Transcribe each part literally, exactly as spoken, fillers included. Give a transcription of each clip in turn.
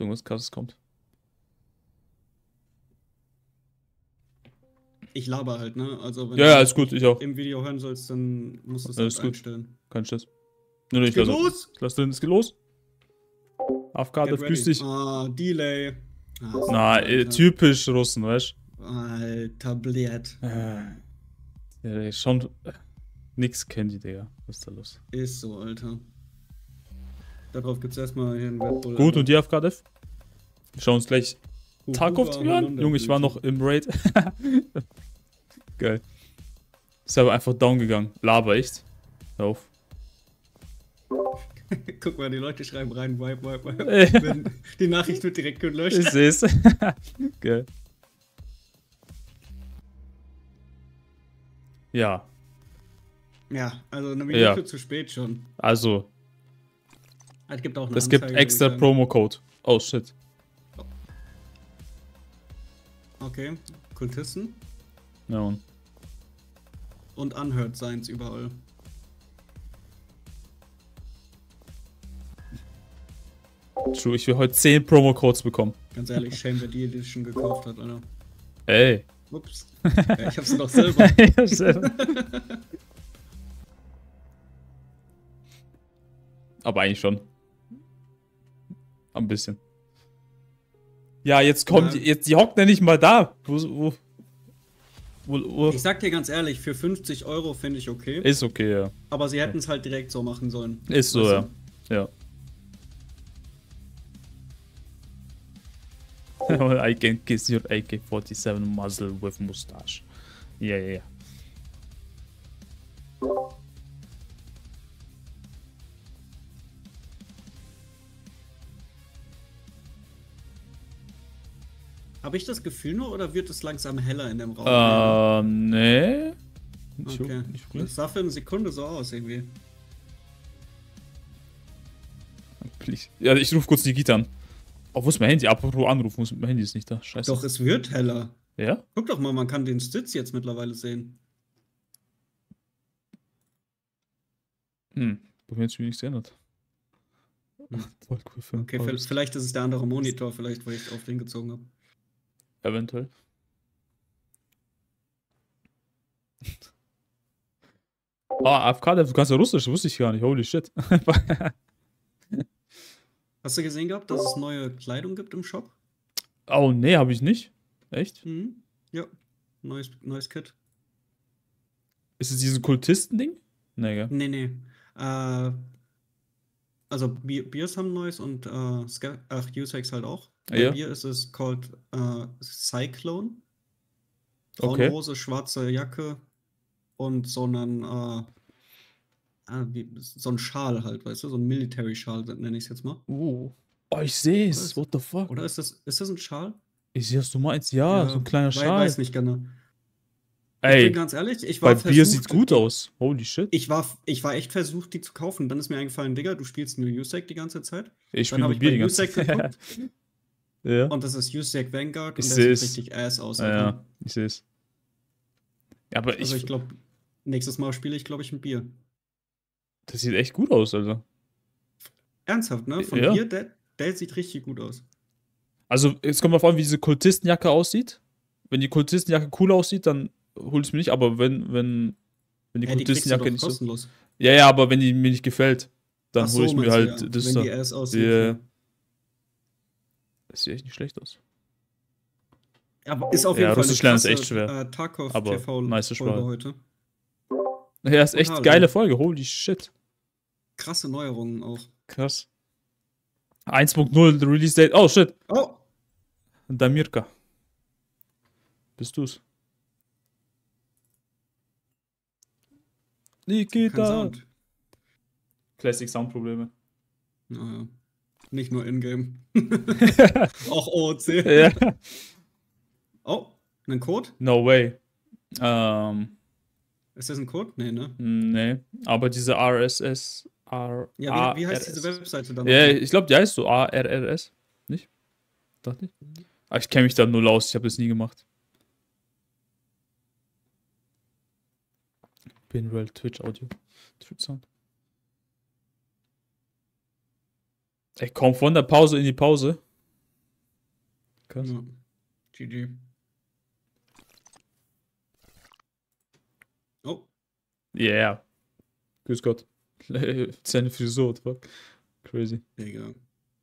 irgendwas krasses kommt. Ich laber halt, ne? Also wenn Ja, ja, du ist gut, ich auch. im Video hören sollst, dann musst du es Alles halt gut. einstellen. Kein Stress. Nur nicht, Geht also, los! lass drin, es geht los. A F K, Get das grüß dich. Ah, Delay. Ah, ist Na, Alter. äh, typisch Russen, weißt Alter, blöd. du? Äh, ja, schon. Äh, nix kennen die, Digga. Was ist da los? Ist so, Alter. Darauf gibt's erstmal hier einen Red Bull. Gut, Alter. und die A F K, Dev? Wir schauen uns gleich Huhu, Tarkov war an. Holunder Junge, ich war noch Blüte. im Raid. Geil. Ist aber einfach down gegangen. Laber, echt. Hör auf. Guck mal, die Leute schreiben rein, wipe, wipe, wipe. Ey. Wenn die Nachricht wird direkt gelöscht. Ich seh's. Geil. Ja, Ja, also eine Minute Ja. zu spät schon. also, Es gibt auch eine es gibt Anzeige, würde extra ich sagen. Promo-Code. Oh, shit. Okay, Kultisten Ja, Mann. und Unheard Signs überall. True, ich will heute zehn Promo-Codes bekommen. Ganz ehrlich, shame, wer die Edition gekauft hat, Alter. Ey. Ups. Ja, ich hab's doch selber. Ja, selber. Aber eigentlich schon. Ein bisschen. Ja, jetzt kommt, Ja. jetzt, die hockt ja nicht mal da. Wo, wo, wo, wo. Ich sag dir ganz ehrlich, für fünfzig Euro finde ich okay. Ist okay, ja. Aber sie hätten es halt direkt so machen sollen. Ist so, Weißt ja. du? Ja. I can kiss your A K forty-seven muzzle with mustache. Ja, ja, ja. Habe ich das Gefühl nur oder wird es langsam heller in dem Raum? Ähm, nee. Nicht, okay. nicht wirklich. Das sah für eine Sekunde so aus irgendwie. Please. Ja, ich rufe kurz die Gita an. Oh, wo ist mein Handy? Apropos Anruf, wo ist- mein Handy ist nicht da. Scheiße. Doch, es wird heller. Ja? Guck doch mal, man kann den Sitz jetzt mittlerweile sehen. Hm. Bei mir hat sich nichts geändert. Hm. Voll cool Film. Okay, vi- vielleicht ist es der andere Monitor, vielleicht, weil ich auf den gezogen habe. Eventuell. Ah, A F K, du kannst ja Russisch, wusste ich gar nicht. Holy shit. Hast du gesehen gehabt, dass es neue Kleidung gibt im Shop? Oh, nee, habe ich nicht. Echt? Mhm. Ja, neues, neues Kit. Ist es dieses Kultisten-Ding? Nee, gell? Nee, nee. Äh, also Bier, Biers haben neues und äh, Ska ach, Usex halt auch. Bei Ja. Bier ist es called äh, Cyclone. Okay. Braune Hose, schwarze Jacke und so einen äh, ah, wie, so ein Schal halt, weißt du, so ein Military-Schal nenne ich es jetzt mal. Uh. Oh, ich sehe es. Was? What the fuck? Oder ist das, ist das ein Schal? Ich sehe, was du meinst. Ja, so ein kleiner wei- Schal. Weiß nicht genau. Ich Ey, bin ganz ehrlich, ich war bei Bier sieht versucht, gut die- aus. Holy shit. Ich war, ich war echt versucht, die zu kaufen. Dann ist mir eingefallen, Digga, du spielst nur U S A C die ganze Zeit. Ich Dann spiele habe mit ich Bier bei die ganze U S A C Zeit. geguckt Ja. und das ist U S A C Vanguard Ich und der sieht seh's. richtig ass aus. Ja, Alter. ja, ich sehe es. Ja, aber Also ich, ich glaube, nächstes Mal spiele ich, glaube ich, ein Bier. das sieht echt gut aus, also. Ernsthaft, ne? Von Ja. Bier, der, der sieht richtig gut aus. Also, es kommt mal vor, wie diese Kultistenjacke aussieht. Wenn die Kultistenjacke cool aussieht, dann hol ich es mir nicht, aber wenn, wenn, wenn die Ja, die kriegst du Kultistenjacke doch nicht so. kostenlos. Ja, ja, aber wenn die mir nicht gefällt, dann Ach so, hole ich mir meinst du, halt ja. das Wenn da. die ass aussieht. Ja. Ja. Das sieht echt nicht schlecht aus. Aber ist auf Ja, jeden Fall Russisch eine lernen ist krasse, echt schwer. Äh, Tarkov Aber T V nice Folge Sprache. heute. Ja, ist echt Total, geile ja. Folge, holy shit. Krasse Neuerungen auch. Krass. eins Punkt null, the Release Date. Oh shit. Oh, Damirka. Bist du's? kein Nikita. Sound. Classic Soundprobleme. Naja. Nicht nur Ingame. Auch O O C. Ja. Oh, ein Code? No way. Ähm, Ist das ein Code? Nee, ne? nee. Aber diese R S S. R Ja, wie, wie heißt A R S. diese Webseite dann? Ja, nochmal? ich glaube, die heißt so A R R S. Nicht? Dachte ich. Aber ich kenne mich da null aus, ich habe das nie gemacht. Pinroll, Twitch Audio. Twitch Sound. Ey, komm von der Pause in die Pause. Krass. Ja. G G. Oh. Yeah. Grüß Gott. Seine Frisur, what the fuck. Crazy. Digga.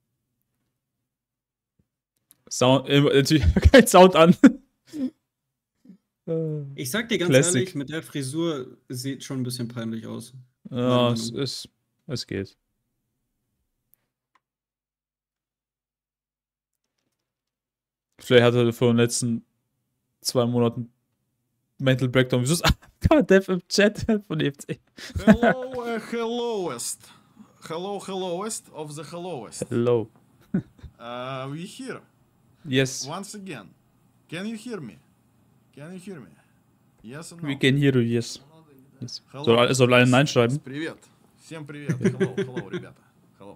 Sound, äh, natürlich kein Sound an. Ich sag dir ganz Classic. ehrlich, mit der Frisur sieht schon ein bisschen peinlich aus. Ja, Meine es Meinung. ist. Es geht. Vielleicht hat er vor den letzten zwei Monaten Mental Breakdown. Wieso ist Dev im Chat von E F C? Hello, uh, helloest. Hello, helloest of the helloest. Hello. Uh, we here Yes. once again. Can you hear me? Can you hear me? Yes or no? We can hear you, yes. yes. Hello. Soll, soll einer Nein schreiben? Привет. Всем привет. Hello, hello, ребята. Hello.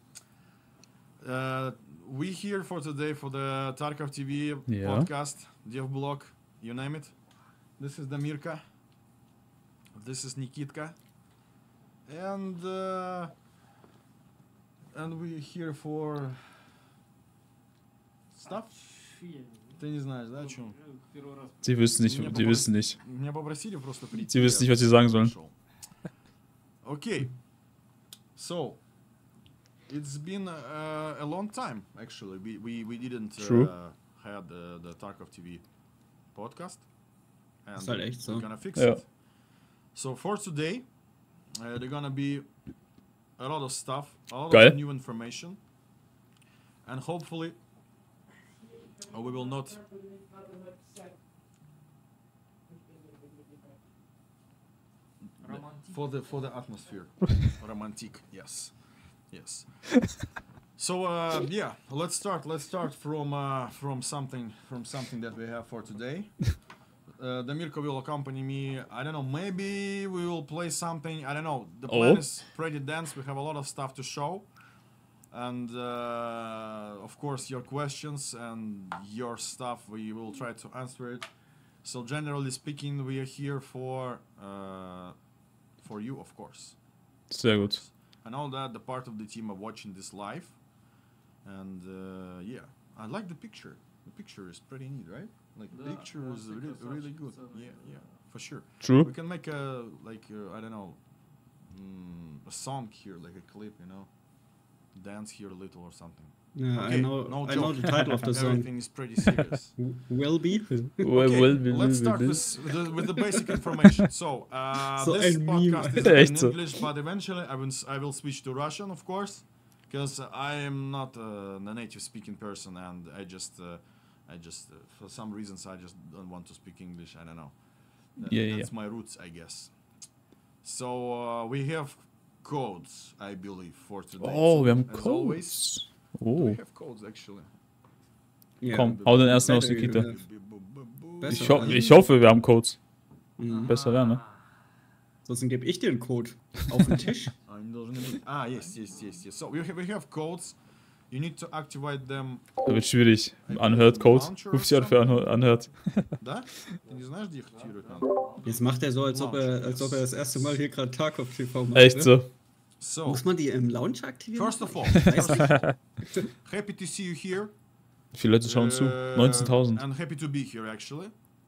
Uh, we here for today for the Tarkov T V Yeah. podcast, Dev Blog, you name it. This is Damirka. This is Nikitka. And uh, and we here for stuff. Ты не знаешь, да, о чем? Sie wissen nicht, die wissen nicht. Меня попросили просто прийти. Sie wissen nicht, was sie sagen sollen. Okay. So, it's been uh, a long time actually. We we, we didn't True. uh, had the, the Tarkov T V podcast. And Ist halt echt so. we're gonna fix Ja. it. So for today, uh, there's gonna be a lot of stuff, a lot Geil. of new information, and hopefully uh, we will not. For the for the atmosphere, romantic, yes, yes. So uh, yeah, let's start. Let's start from uh, from something from something that we have for today. Uh, Damirko will accompany me. I don't know. Maybe we will play something. I don't know. The plan Oh. is pretty dense. We have a lot of stuff to show, and uh, of course your questions and your stuff. We will try to answer it. So generally speaking, we are here for uh, for you, of course. Sehr gut. I know that the part of the team are watching this live, and uh, yeah, I like the picture. The picture is pretty neat, right? Like the Да, picture is классный really, really красавчик, good. целый. Yeah, yeah, for sure. True. We can make a like uh, I don't know, mm, a song here, like a clip, you know, dance here a little or something. Yeah, I Okay, know. no I know joke. the title of the song. Everything is pretty serious. Will be. Well, Okay, well, well, let's well, start well. with, with, the, with the basic information. So, uh, So this ein podcast Meme. is in Echt so. English, but eventually I will, s- I will switch to Russian, of course, because I am not uh, a native speaking person, and I just, uh, I just, uh, for some reasons, I just don't want to speak English. I don't know. That- Yeah, yeah, that's my roots, I guess. So uh, we have codes, I believe, for today. Oh, So, wir haben as always, Codes. do Oh. we have codes actually? Ja. Komm, hau den ersten aus, Better you Nikita. have. Besser. Ich, ho ich hoffe, wir haben Codes. Mhm. Besser wäre, ne? Sonst gebe ich dir einen Code auf den Tisch. Они должны быть- Ah, yes, yes, yes, yes. So we have, we have codes. You need to activate them. Da wird schwierig. Anhört Code. fünfzig Euro für Anhör- Anhört. Да? Ты не знаешь, где их активировать надо? Jetzt macht er so, als ob er, als ob er das erste Mal hier gerade Tarkov T V macht. Echt ne? so. So, Muss man die im Launcher aktivieren? first of all, happy to see you here. Wie viele Leute schauen zu? Uh, neunzehntausend. And happy to be here, actually.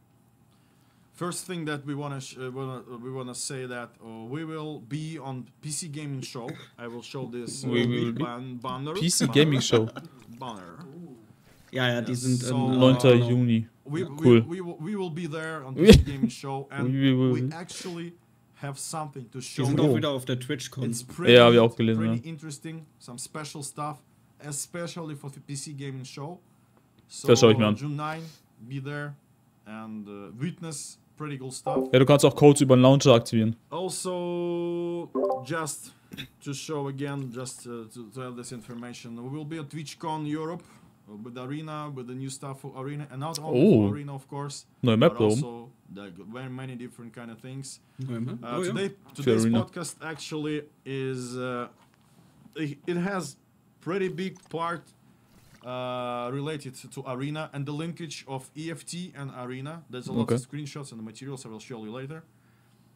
First thing that we wanna sh- uh, wanna uh, we wanna say that uh, we will be on P C Gaming Show. I will show this uh, We will be- ban- banner. P C banner- Gaming Show. Banner. Ja, ja, die Yes, sind. so, ähm, neunter uh, Juni. We, Cool. we, we, will, we will be there on We- P C Gaming Show, and We will we be- actually have something to Die show sind you. auch Oh. wieder auf der TwitchCon. It's pretty, Ja, hab ich auch neat, gelesen, pretty ja. interesting, some special stuff, especially for the P C Gaming Show. So Das schau ich mir an. June ninth, be there and uh, witness pretty cool stuff. Ja, du kannst auch Codes über den Launcher aktivieren. Also, just to show again, just uh, to, to have this information, we will be at TwitchCon Europe uh, with Arena, with the new stuff for Arena, and not only Oh. for Arena, of course, Neue Map but da oben. also like, very many different kind of things. Mhm. Uh, Oh, ja. today, today's Arena. podcast actually is uh, it it has pretty big part uh, related to Arena and the linkage of E F T and Arena. There's a lot Okay. of screenshots and the materials I will show you later.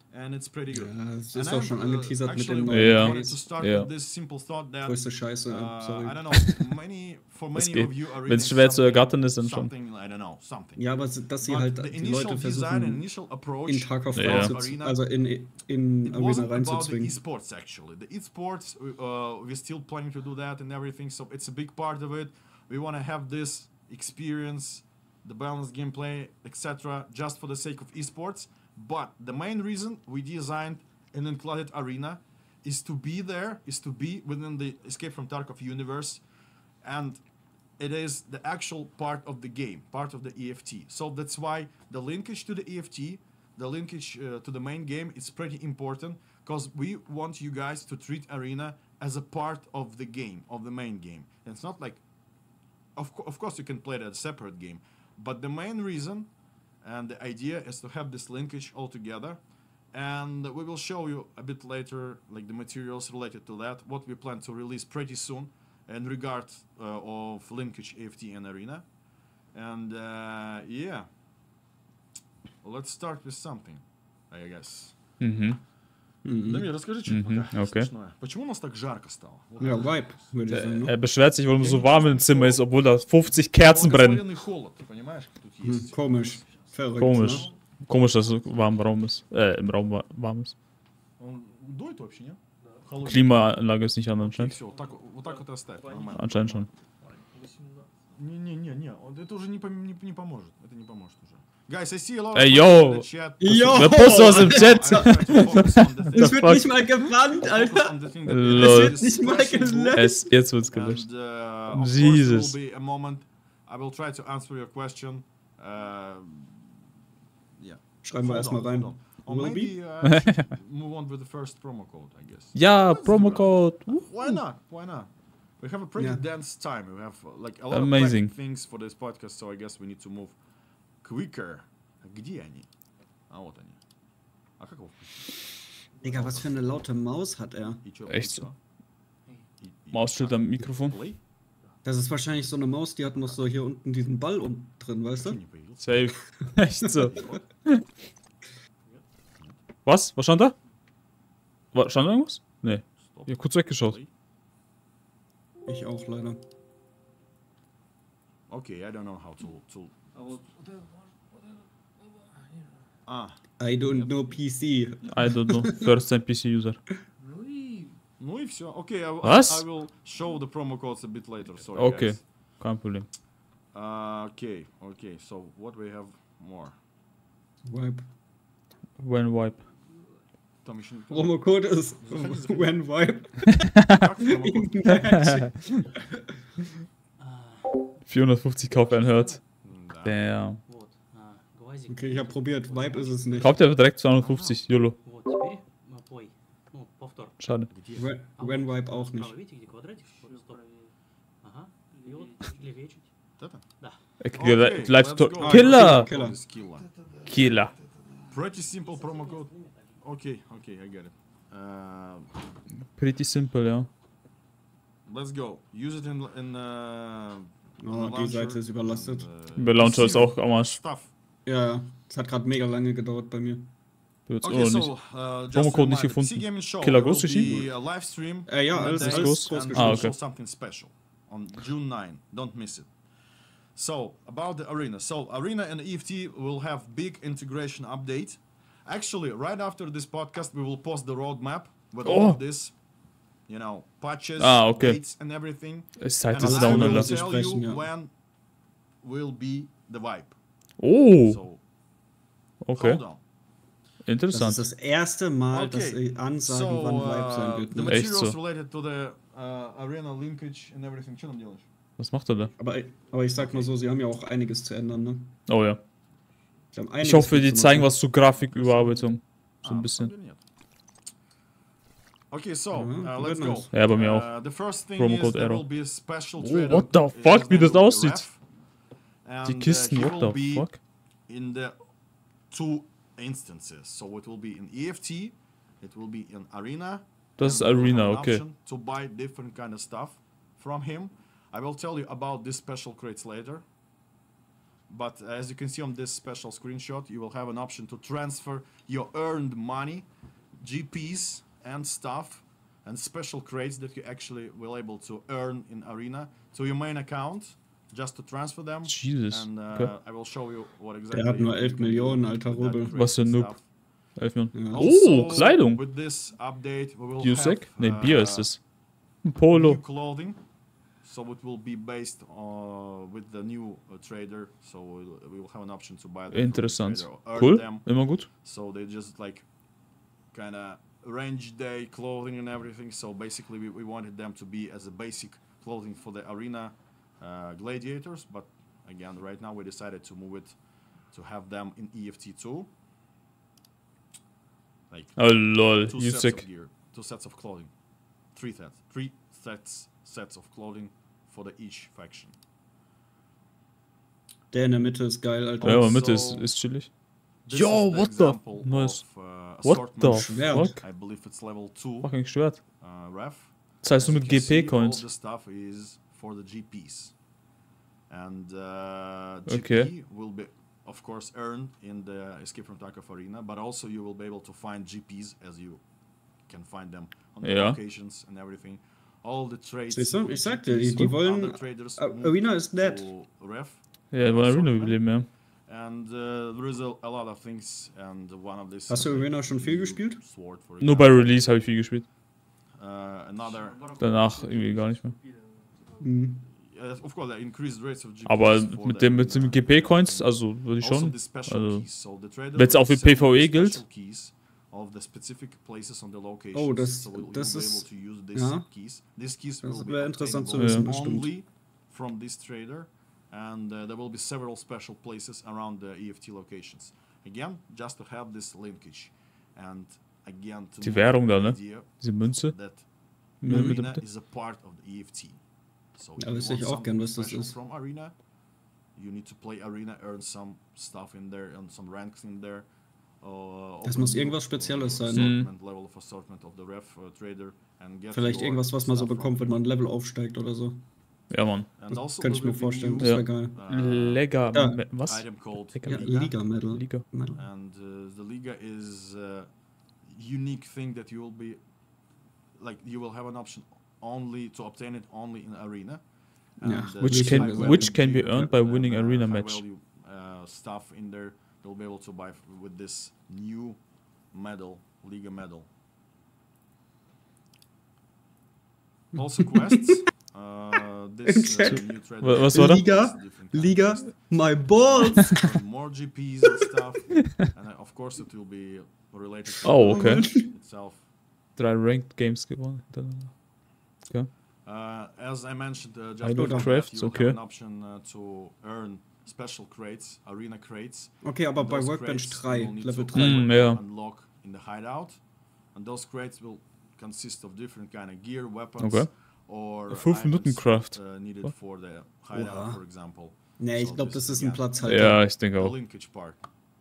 and it's pretty good. Ja, es And ist auch I'm, schon uh, angeteasert mit actually dem wanted Ja. neuen to Case. start Ja. with this simple thought that Größte Scheiße, uh, ja, sorry. I don't know, many for Es many geht. of you Arena Wenn's is schwer zu something- ergattern ist, dann schon. something, I don't know, something. Ja, aber s- dass sie But halt the die initial Leute design and versuchen, initial approach in Tarkov Ja. reinzu- Arena, also in, in it Arena wasn't about the reinzuzwingen. esports actually. The esports, uh, we're still planning to do that and everything, so it's a big part of it. We want to have this experience, the balanced gameplay, et cetera, just for the sake of esports. But the main reason we designed an included arena is to be there, is to be within the Escape from Tarkov universe, and it is the actual part of the game, part of the E F T. So that's why the linkage to the E F T, the linkage uh, to the main game is pretty important, because we want you guys to treat Arena as a part of the game, of the main game. And it's not like, of, co- of course you can play it as a separate game, but the main reason and the idea is to have this linkage all together. And we will show you a bit later, like the materials related to that, what we plan to release pretty soon in regard uh, of linkage E F T and Arena. And uh, yeah, let's start with something, I guess. Mhm. Mhm. Дамир, расскажи что-то Мгм, пока окей. смешное. Почему у нас так жарко стало? Вот Ja, это. Vibe, würde ich sagen. Er Ne? beschwert sich, warum es so warm im Zimmer ist, obwohl da fünfzig Kerzen brennen. Постоянный холод, ты понимаешь, тут Hm, есть. komisch. Verrückt. Komisch. Ne? Komisch, dass es warm im Raum ist. Äh, im Raum wa- warm ist. Он дует вообще, нет? Холодный. Klimaanlage ist nicht an Окей, anscheinend. все, вот так, вот так вот и оставь, нормально. Anscheinend schon. Не-не-не, это уже не, пом- не, не поможет. Это не поможет уже. Guys, I see a lot Ey, of yo. questions in the chat. Jo! Wer postet aus dem Chat? I'm trying to focus on the thing- Es wird fuck? nicht mal gebannt, focus Alter. on the thing that Lol. is Es wird nicht mal special gelöscht. book. Es, jetzt wird's gelöscht. And uh, of course Jesus. there will be a moment. I will try to answer your question. Uh, yeah. Schreiben wir Hold erstmal on, rein. hold on. Or Will be? maybe uh, I should move on with the first promo code, I guess. Ja, Let's do Promocode. that. Why not? Why not? We have a pretty Yeah. dense time. We have uh, like a lot Amazing. of things for this podcast, so I guess we need to move quicker. Где они? А вот они. А как его включить? Digga, was für eine laute Maus hat er? И чё, Echt и so? чё? И- и- Mausschild am Mikrofon. Play? Das ist wahrscheinlich so eine Maus, die hat noch so hier unten diesen Ball unten drin, weißt Чё du? не появился? Safe. Echt so. Was? Was stand da? Wa- Stand da irgendwas? Nee. Стоп. Ja, kurz weggeschaut. Play. Ich auch leider. Okay, I don't know how to... to... А, I don't know P C. I don't know. First time P C user. ну и все. Okay, I, I, Was? I will show the promo codes a bit later. Sorry, Okay. guys. Kein Problem. Uh, okay, okay. So what we have more? Vibe. When wipe. Там еще не Promocode ist Заходи, заходи. When Vibe. Как промокод? vierhundertfünfzig Kauf ein Hört. Да. Damn. Вот, а, глазик. Okay, ich habe probiert. Vibe ist es nicht. Kauft er direkt zweihundertfünfzig. YOLO. Вот, теперь а, плей. Ну, повтор. Schade. Где? When, when Vibe auch Справа, nicht. видите, где квадратик? Вот, стоп. Ага. И вот левее чуть. Вот это? Да. Okay, Live let's to go. Killer! Killer. This killer. Killer. Pretty simple promo code. Okay, okay, I get it. Uh, Pretty simple, ja. let's go. Use it in in uh, Oh, die Seite ist überlastet. Der Launcher ist auch am Arsch. Stuff. Ja, ja. Es hat gerade mega lange gedauert bei mir. Wird's Okay, auch so nicht. uh, just Promocode nicht a reminder, gefunden. P C Gaming Show Killer will groß geschrieben? be a live stream. Äh, ja, on alles- the alles days groß and geschrieben. Ah, we'll okay. show something special on June ninth. Don't miss it. So about the arena. So arena and E F T will have big integration update. Actually, right after this podcast, we will post the roadmap with all Oh. of this, you know, patches, Ah, okay. dates, and everything. Es Zeit, And das I down, will Alter. Sie tell sprechen, you ja. when will be the vibe. Oh, So okay. hold on. Das Interessant. ist das erste Mal, dass Okay. sie ansagen, So, wann Vibe sein uh, wird. the Ne? Echt materials so. related to the uh, arena linkage and everything. Что там делаешь? Was macht er da? Aber, aber ich sag mal so, sie haben ja auch einiges zu ändern. Ne? Oh ja. Sie haben Ich einiges hoffe, die zu zeigen machen. was zu Grafiküberarbeitung. So Ah, ein bisschen. вроде нет. Okay, so Mhm, uh, wird let's go. nice. Ja, bei mir auch. Uh, the first thing Promo is Code there Arrow. will be a special Oh, trader. what the His fuck, name wie das will be aussieht. Ref. And, Die uh, Kisten, he what will the be fuck? in the two instances. So it will be in E F T, it will be in Arena. Das ist and we will Arena, have an okay. option to buy different kind of stuff from him. I will tell you about these special crates later. but as you can see on this special screenshot, you will have an option to transfer your earned money, G Ps and stuff, and special crates that you actually will able to earn in Arena to your main account, just to transfer them. Jesus. And uh, Okay. I will show you what exactly. Der hat nur you elf can do Millionen, alter with that Rubel. crates Was für ein and Noob. stuff. Elf Millionen. Ja. Oh, Also, Kleidung. With this update, we will Biosec? have, Ne, Bier ist uh, es. Ein Polo. new clothing, so it will be based uh, with the new uh, trader, so we'll, we will have an option to buy them from the Interessant. trader or earn Cool. them. Immer gut. So they just like kind of range day clothing and everything. So basically, we, we wanted them to be as a basic clothing for the arena uh, gladiators, but again, right now we decided to move it to have them in E F T too. Like Oh lol, two sets of Music. gear, two sets of clothing, three sets, three sets sets of clothing for the each faction. Der in der Mitte ist geil, Alter. Ja, aber Also- Mitte ist, ist chillig. This Yo, is what the example nice. of, uh, What assortment the Schwert. fuck? I believe it's level two Fucking Schwert. uh, ref. Das heißt As nur you mit can see, all G P-Coins. the stuff is for the G Ps, and uh, G P Okay. will be, of course, earned in the Escape from Tarkov arena, but also you will be able to find G Ps as you can find them on the Ja. locations and everything. All the trades. Siehst du? with Ich sagte, G Ps die- die from wollen- other traders A- move Arena ist nett. to Ref. Ja, war Arena überleben, ja. And uh, there is a, a lot of things, and one of these. Hast du Arena schon viel gespielt? Sword, for Nur bei example. Release habe ich viel gespielt. Uh, another. Danach irgendwie gar nicht mehr. Mhm. Uh, of course, the increased rates of G Ps Aber for mit the dem mit arena dem G P-Coins, and also würde ich also schon. the special Also, keys. So the trader wenn's will auch für sell PvE the gilt. special keys of the specific places on the locations. Oh, das- so we'll, das you'll be ist- able to use these ja. keys. These keys Das will be wäre interessant zu obtainable wissen, bestimmt. only from this trader, and uh, there will be several special places around the E F T locations. Again, just to have this linkage, and again to Die move Währung the da, ne? idea Diese Münze. that Mit, mit, Arena mit, is a part of the E F T. So Ja, if wüsste you ich want auch gern, something was das special ist. from Arena, you need to play Arena, earn some stuff in there, and some ranks in there. Uh, Das open muss new, irgendwas Spezielles uh, sein. Assortment, level of assortment of the ref uh, trader, and get Vielleicht your irgendwas, was man so stuff bekommt, from wenn man ein Level aufsteigt oder so. ja, Mann. And Das also könnte ich there mir will be vorstellen. new, Das Ja. wäre geil. uh, Lega. ja. Me- Was? item called Liga. Ja, Liga. Liga Medal. Liga. Medal. And uh, the Liga is a unique thing that you will be, like, you will have an option only to obtain it only in Arena. Yeah. And, uh, Which this can- high value which can be gear earned by and, winning uh, arena high match. value, uh, stuff in there, you'll be able to buy f- with this new medal, Liga medal. Also quests. Uh, this uh, new trade Wa- was war da? Liga, has different kind of Liga, quests. my balls! Earn more G Ps and stuff, and uh, of course it will be related to Oh, the okay. game itself. Drei Ranked Games gewonnen. Dann- Uh, as I mentioned, uh, just I before love that, crafts, you will okay. have an option uh, to earn special crates, arena crates. Okay, aber And bei those Workbench crates drei, you will need Level to drei. Mm, ja. unlock in the hideout, and those crates will consist of different kind of gear, weapons, Okay. or Fünf Minuten items, Craft. uh, needed What? for the hideout, Oha. for example. Nee, ich So glaube, this das is ist ein again Platzhalter. Ja, ich denke The auch. linkage part.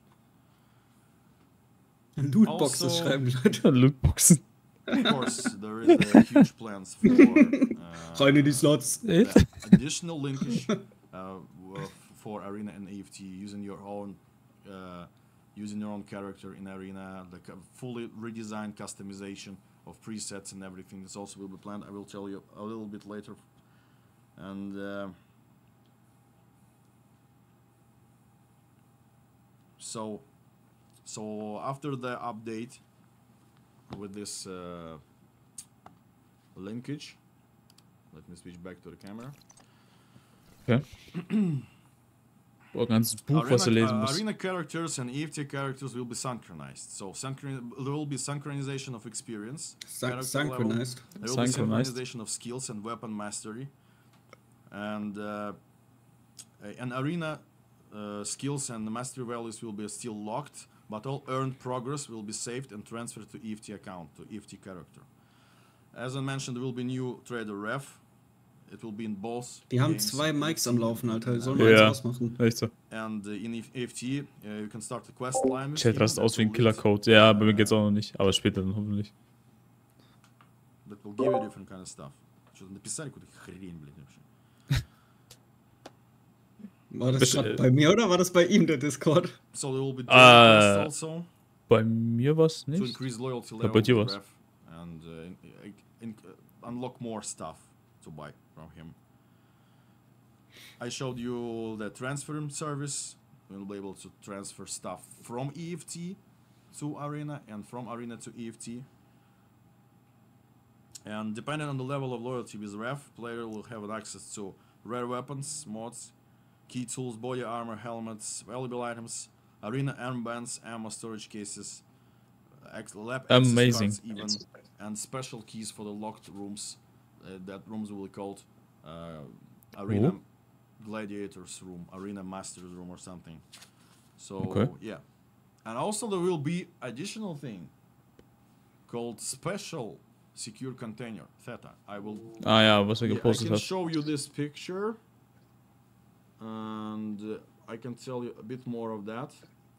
Lootboxes Also- schreiben, Leute. Lootboxen. Of course, there is uh, huge plans for uh, Rein in die Slots. Echt? the additional linkage uh, w- for Arena and E F T using your own uh, using your own character in Arena, the co- fully redesigned customization of presets and everything. This also will be planned. I will tell you a little bit later. And uh, so, so after the update with this uh, linkage, let me switch back to the camera. Boah, ein ganzes Buch, was du Arena, lesen uh, musst. arena characters and E F T characters will be synchronized. So synchron- there will be synchronization of experience, Syn- character level. Synchronized. There will be Synchronized. synchronization of skills and weapon mastery, and uh, a- an arena uh, skills and mastery values will be still locked, but all earned progress will be saved and transferred to E F T account, to E F T character. As I mentioned, there will be new trader ref. It will be in both. Die haben games, zwei E F Mics T am Laufen, Alter. Die sollen Ja. mal eins ausmachen. Echt so. And uh, in E F T, uh, you can start the quest line. with Chat him rast that aus wie ein will lead- Killercode. Ja, bei mir geht's auch noch nicht. Aber später dann hoffentlich. That will give you different kind of stuff. Что-то написали какую-то хрень, блядь, вообще. War das Bist- grad äh, bei mir oder war das bei ihm, der Discord? So there will be Äh, daily quests also Bei mir war's to nicht. increase loyalty Ja, level bei dir with was? Ref and uh, in, in, uh, unlock more stuff to buy from him. I showed you the transfer service. We'll be able to transfer stuff from E F T to Arena and from Arena to E F T. And depending on the level of loyalty with Ref, player will have access to rare weapons, mods, key tools, body armor, helmets, valuable items, arena armbands, ammo storage cases, ex- lab access Amazing. cards even, and special keys for the locked rooms. Uh, that rooms will be called uh, Arena Oh. Gladiators room, Arena Masters room or something. So Okay. yeah. And also there will be additional thing called special secure container, Theta. I will Ah ja, was er yeah, I gepostet can hat. show you this picture, and uh, I can tell you a bit more of that.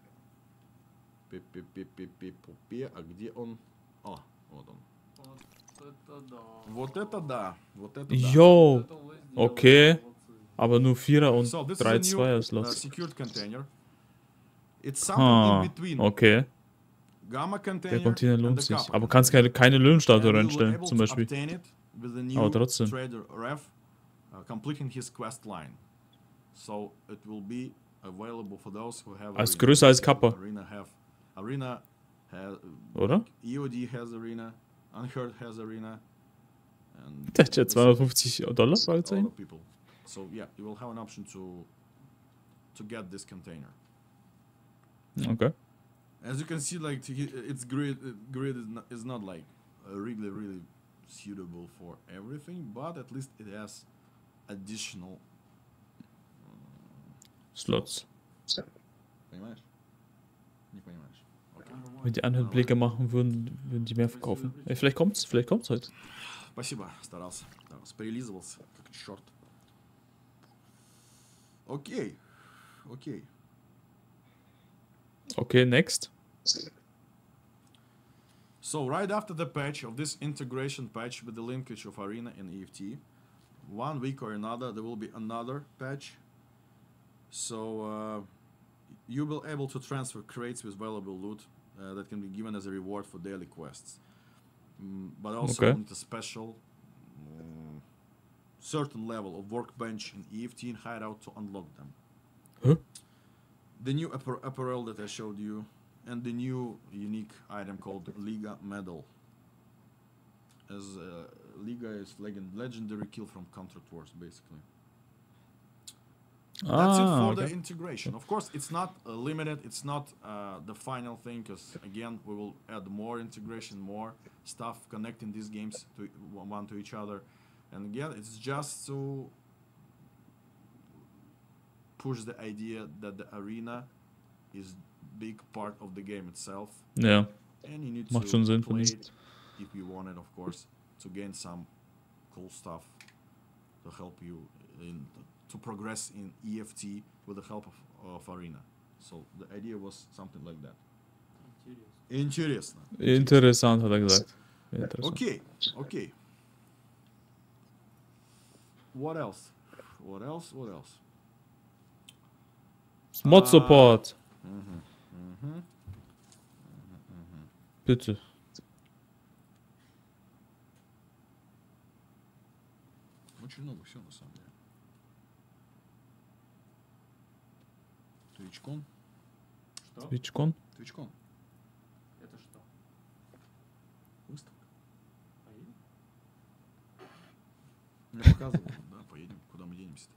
Пи-пи-пи-пи-пи-пи. А где он? О, вот он. Вот это да. Вот это да. Вот это да. Yo, Это вы сделали, okay. молодцы. Aber nur Vierer und So this drei is a new uh, Zweier-Slots. secured container. It's something Ah, in between okay. Gamma container Der Container and lohnt the sich. Kappa Aber kannst container. keine, keine Löwenstatue And we were reinstellen, able zum to Beispiel. obtain it with the new Aber trotzdem. trader Ref, uh, completing his quest line. So it will be available for those who have. Als Arena. größer als Kappa, Arena have Arena has oder? E O D has Arena, Unheard has Arena, and Der hat ja this- zweihundertfünfzig Dollar, a lot Fragezeichen. of people. So yeah, you will have an option to to get this container. Okay. As you can see, like t- its grid uh, grid is not, is not like uh, really really suitable for everything, but at least it has additional. Slots. Понимаешь? Не понимаешь. Okay. Wenn die anderen Blicke machen würden, würden die mehr verkaufen. Ey, vielleicht kommt's, vielleicht kommt's heute. Спасибо, старался. старался. Прилизывался, как черт. Окей. Окей. Okay, next. So right after the patch of this integration patch with the linkage of Arena and E F T, one week or another there will be another patch. So uh, you will able to transfer crates with valuable loot uh, that can be given as a reward for daily quests. Mm, but also Okay. need a special mm, certain level of workbench in E F T and hideout to unlock them. Huh? The new appar- apparel that I showed you, and the new unique item called Liga Medal. As uh, Liga is legend- legendary kill from Contract Wars, basically. That's it Ah, for the okay. integration. Of course, it's not uh, limited. It's not uh, the final thing, because again, we will add more integration, more stuff connecting these games to one to each other, and again, it's just to push the idea that the arena is big part of the game itself, Ja, and you need Macht to schon Sinn play von ihm. it if you want it, of course, to gain some cool stuff to help you in to progress in E F T with the help of, of arena. So the idea was something like that. Интересно. Интересно. interessant, hat er gesagt. Interessant. Okay, okay. What else? What else? What else? Mod Support. Mhm. Mhm. Bitte. Очень много всего на самом деле. TwitchCon? Что? TwitchCon? TwitchCon. Это что? Выставка. Поедем? Мне показывал, да, поедем. Куда мы денемся-то?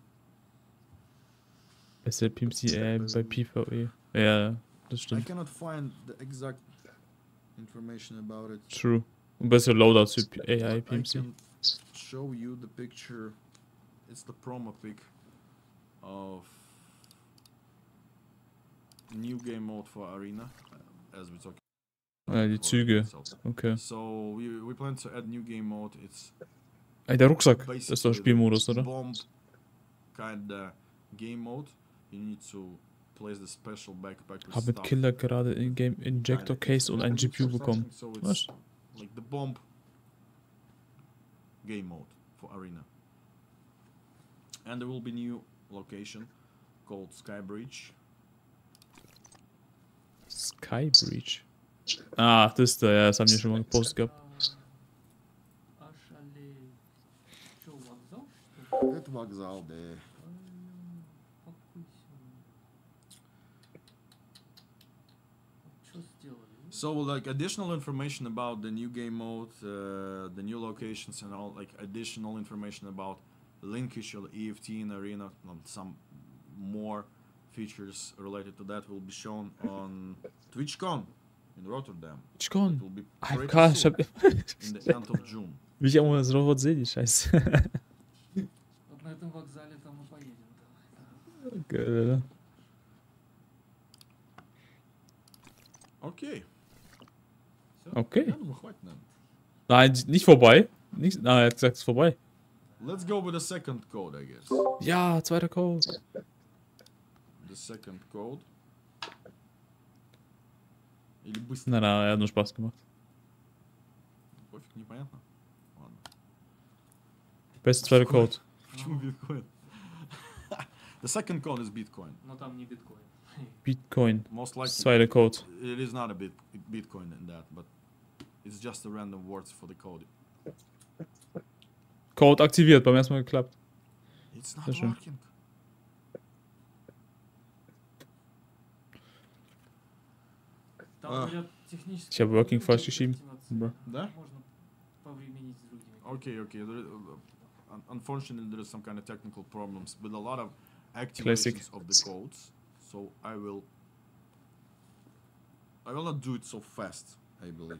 S L P M C, äh, bei PvE. Ja, das I stimmt. cannot find the exact information about it. True. Und besser Loadouts für A I But P I M C. can show you the picture. It's the promo pic of new game mode for Arena, uh, as we talked. Ah, die about Züge. itself. Okay. So we, we plan to add new game mode. It's Ey, der Rucksack. Das ist doch basically Spielmodus, the oder? bomb kinda game mode. You need to place the special backpack with Hab mit stuff. Killer gerade in-game Injector Case und ein G P U bekommen. So Was? it's like the bomb game mode for Arena. And there will be new location called Sky Breach. Sky Breach. Ah, das ist der, ja, das haben die schon mal gepostet gehabt. Ашалей. Что, вокзал, что ли? Это вокзал, да. Что сделали? So like additional information about the new game mode, uh, the new locations, and all like additional information about linkage of E F T in Arena, and some more features related to that will be shown on TwitchCon in Rotterdam. It TwitchCon. will be Ah, pretty krass, ich soon, hab. in the end of June. Will ich auch mal das Robot sehen, die Scheiße. Вот на этом вокзале там и поедем. Давай. Geil, oder? Okay. Okay. Ja, ну, хватит, наверное. Nein, nicht vorbei. Nicht, nein, er hat gesagt, es ist vorbei. Let's go with the second code, I guess. Ja, zweiter Code. The second code. Или быстро. Nein, nein, er hat nur Spaß gemacht. Пофиг, непонятно. Ладно. Beste zweiter Code. Почему биткоин? The second code is Bitcoin. Но там не биткоин. Bitcoin. Most likely, Zweiter Code. it is not a bit Bitcoin in that, but it's just the random words for the code. Code aktiviert, beim ersten Mal geklappt. It's not Sehr schön. working. Там, А. говорят, технически... Ich habe Working falsch geschrieben. Bro. Да? Можно повременить с другими. Okay, okay. There is, uh, un- unfortunately, there is some kind of technical problems with a lot of Classic. activations of the codes. So I will, I will not do it so fast. I believe.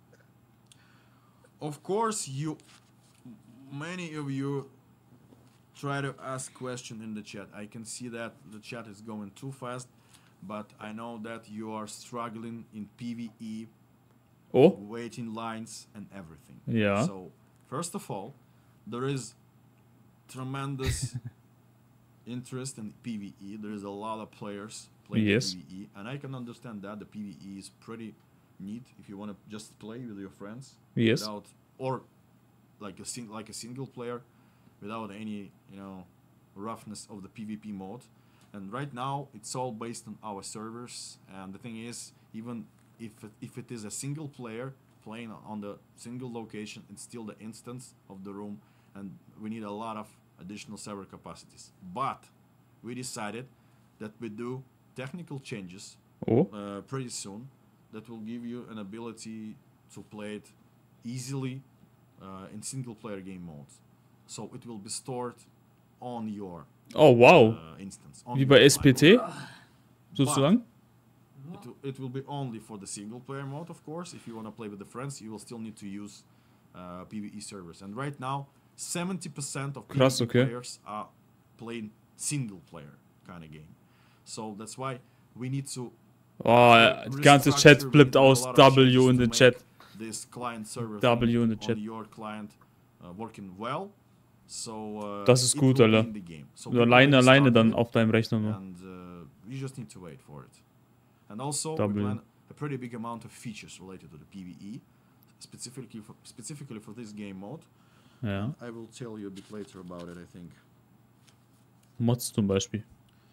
Of course, you, many of you, try to ask question in the chat. I can see that the chat is going too fast, but I know that you are struggling in PvE, Oh, waiting lines and everything. ja. So, first of all, there is tremendous interest in PvE. There is a lot of players playing Yes. PvE, and I can understand that the PvE is pretty neat if you want to just play with your friends Yes. without, or like a sing, like a single player without any, you know, roughness of the PvP mode. And right now, it's all based on our servers. And the thing is, even if it, if it is a single player playing on the single location, it's still the instance of the room, and we need a lot of additional server capacities. But we decided that we do technical changes Oh, uh, pretty soon that will give you an ability to play it easily uh, in single player game modes. So it will be stored on your oh wow. uh, instance. on Wie your bei S P T, platform. sozusagen. It, will- it will be only for the single player mode, of course. If you want to play with the friends, you will still need to use uh, PvE servers. And right now, seventy percent of Krass, PvE okay. players are playing single player kind of game. So that's why we need to Oh, die ganze Chat flippt aus. W in den Chat. this client server W in thing the chat. on your client uh, working well. So uh, Das ist it gut, will be Alter. in the game. So Du we alleine, already alleine started dann it, auf deinem Rechner nur. and uh, you just need to wait for it. And also, W. we plan a pretty big amount of features related to the PvE, specifically for, specifically for this game mode. Ja. I will tell you a bit later about it, I think. Mods zum Beispiel.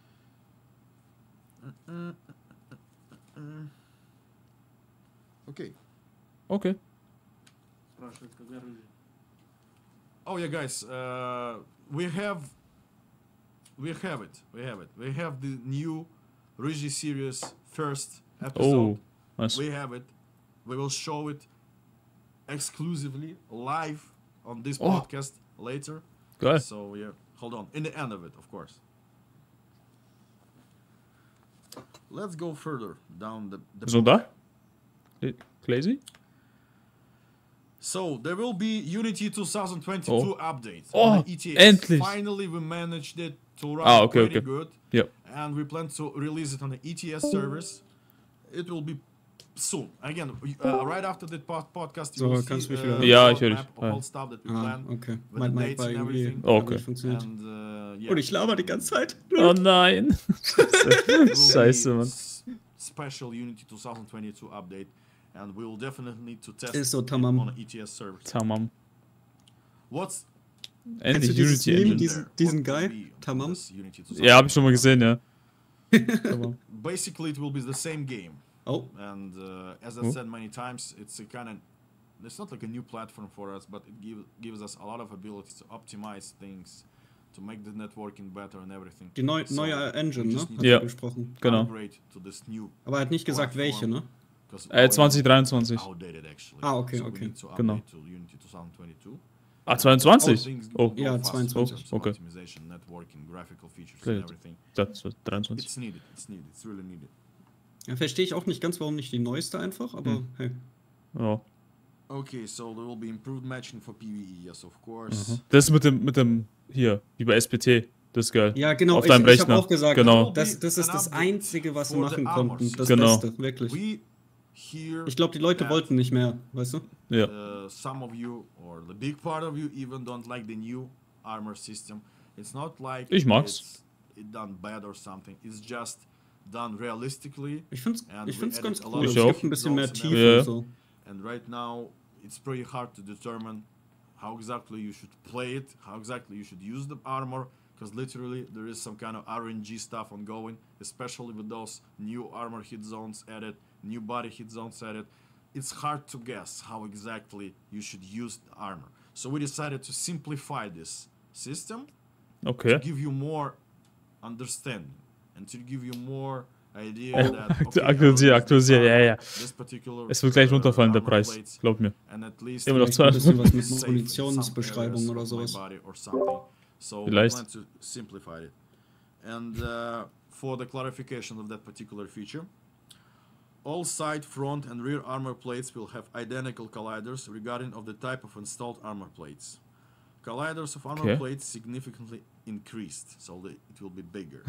Okay. Okay. Спрашивает, когда рыжий. Oh yeah, guys, uh, we have, we have it, we have it. We have the new Rigi series first episode. Oh, nice. We have it. We will show it exclusively live on this Oh. podcast later. Geil. So yeah, hold on. In the end of it, of course. Let's go further down the. the So da? Lazy? So there will be Unity twenty twenty-two Oh. update Oh, on the E T S. endlich. Finally, we managed it to run Ah, okay, pretty okay. good, Yep. and we plan to release it on the E T S servers. It will be soon. Again, we- uh, right after the pod- podcast, you So, will kannst see du mich wieder- uh, Ja, the ich höre dich. roadmap of Ja. all stuff that we Ah, plan okay. with Mein the Mic dates war and irgendwie everything. Oh, hat okay. nicht funktioniert. And uh, yeah, Und ich laber die ganze Zeit. Oh nein. There will be Scheiße, Mann. s- Special Unity twenty twenty-two update, and we will definitely need to test Ist so it tamam. on the E T S servers. Tamam. What's Endlich du dieses Unity Meme, Engine. diesen- there? diesen What will Guy? be on Tamam? this Unity Ja, hab ich schon mal gesehen, ja. Aber, Basically, it will be the same game. Oh, And uh, as I Oh. said many times, it's a kind of it's not like a new platform for us, but it give, gives us a lot of abilities to optimize things, to make the networking better and everything. die neu, So, neue Engine, we ne? just need Hat Ja. er gesprochen. genau. upgrade to this new Aber er hat nicht gesagt, welche, ne? platform, 'cause Äh, our zwanzig dreiundzwanzig. is outdated actually. Ah, okay, so okay. We need to update Genau. to Unity twenty twenty-two. Ah, zweiundzwanzig? Things Oh, go Ja, faster zweiundzwanzig. in terms of Okay. Optimization, networking, graphical features Okay. and everything. das war dreiundzwanzig. It's needed. It's needed. It's really needed. Ja, verstehe ich auch nicht ganz, warum nicht die neueste einfach, aber Hm. hey. Ja. Okay, so there will be improved matching for PvE. Yes, of course. Das mit dem, mit dem, hier, wie bei S P T, das ist geil. Ja, genau, Auf ich, deinem ich habe Rechner. auch gesagt, Genau. das, das ist das Einzige, was wir For the machen armor konnten. Das system. Genau. Beste, wirklich. We hear Ich glaube, die Leute that, wollten nicht mehr, weißt du? Ja. uh, some of you or the big part of you even don't like the new armor system. It's not like Ich mag's. it's it done bad or something. It's just done realistically. Ich find's, And ich we find's added ganz a cool. lot of Es gibt Ich ein bisschen mehr zones and Tiefe everything. und so. And right now, it's pretty hard to determine how exactly you should play it, how exactly you should use the armor, because literally there is some kind of R N G stuff ongoing, especially with those new armor hit zones added, new body hit zones added. It's hard to guess how exactly you should use the armor. So we decided to simplify this system to Okay. give you more understanding and to give you more idea Ja, that aktu- okay, aktualisier, how is this aktualisier, ja, armor, ja. this particular, Es wird gleich uh, runterfallen, der armor Preis. plates, Glaub mir. and at least Immer noch we Vielleicht ein bisschen was mit safe in some Munitionsbeschreibung areas oder of my sowas. body or something. So we Vielleicht. plan to simplify it. And uh, for the clarification of that particular feature, all side, front, and rear armor plates will have identical colliders regarding of the type of installed armor plates. Colliders of armor Okay. plates significantly increased, so the, it will be bigger.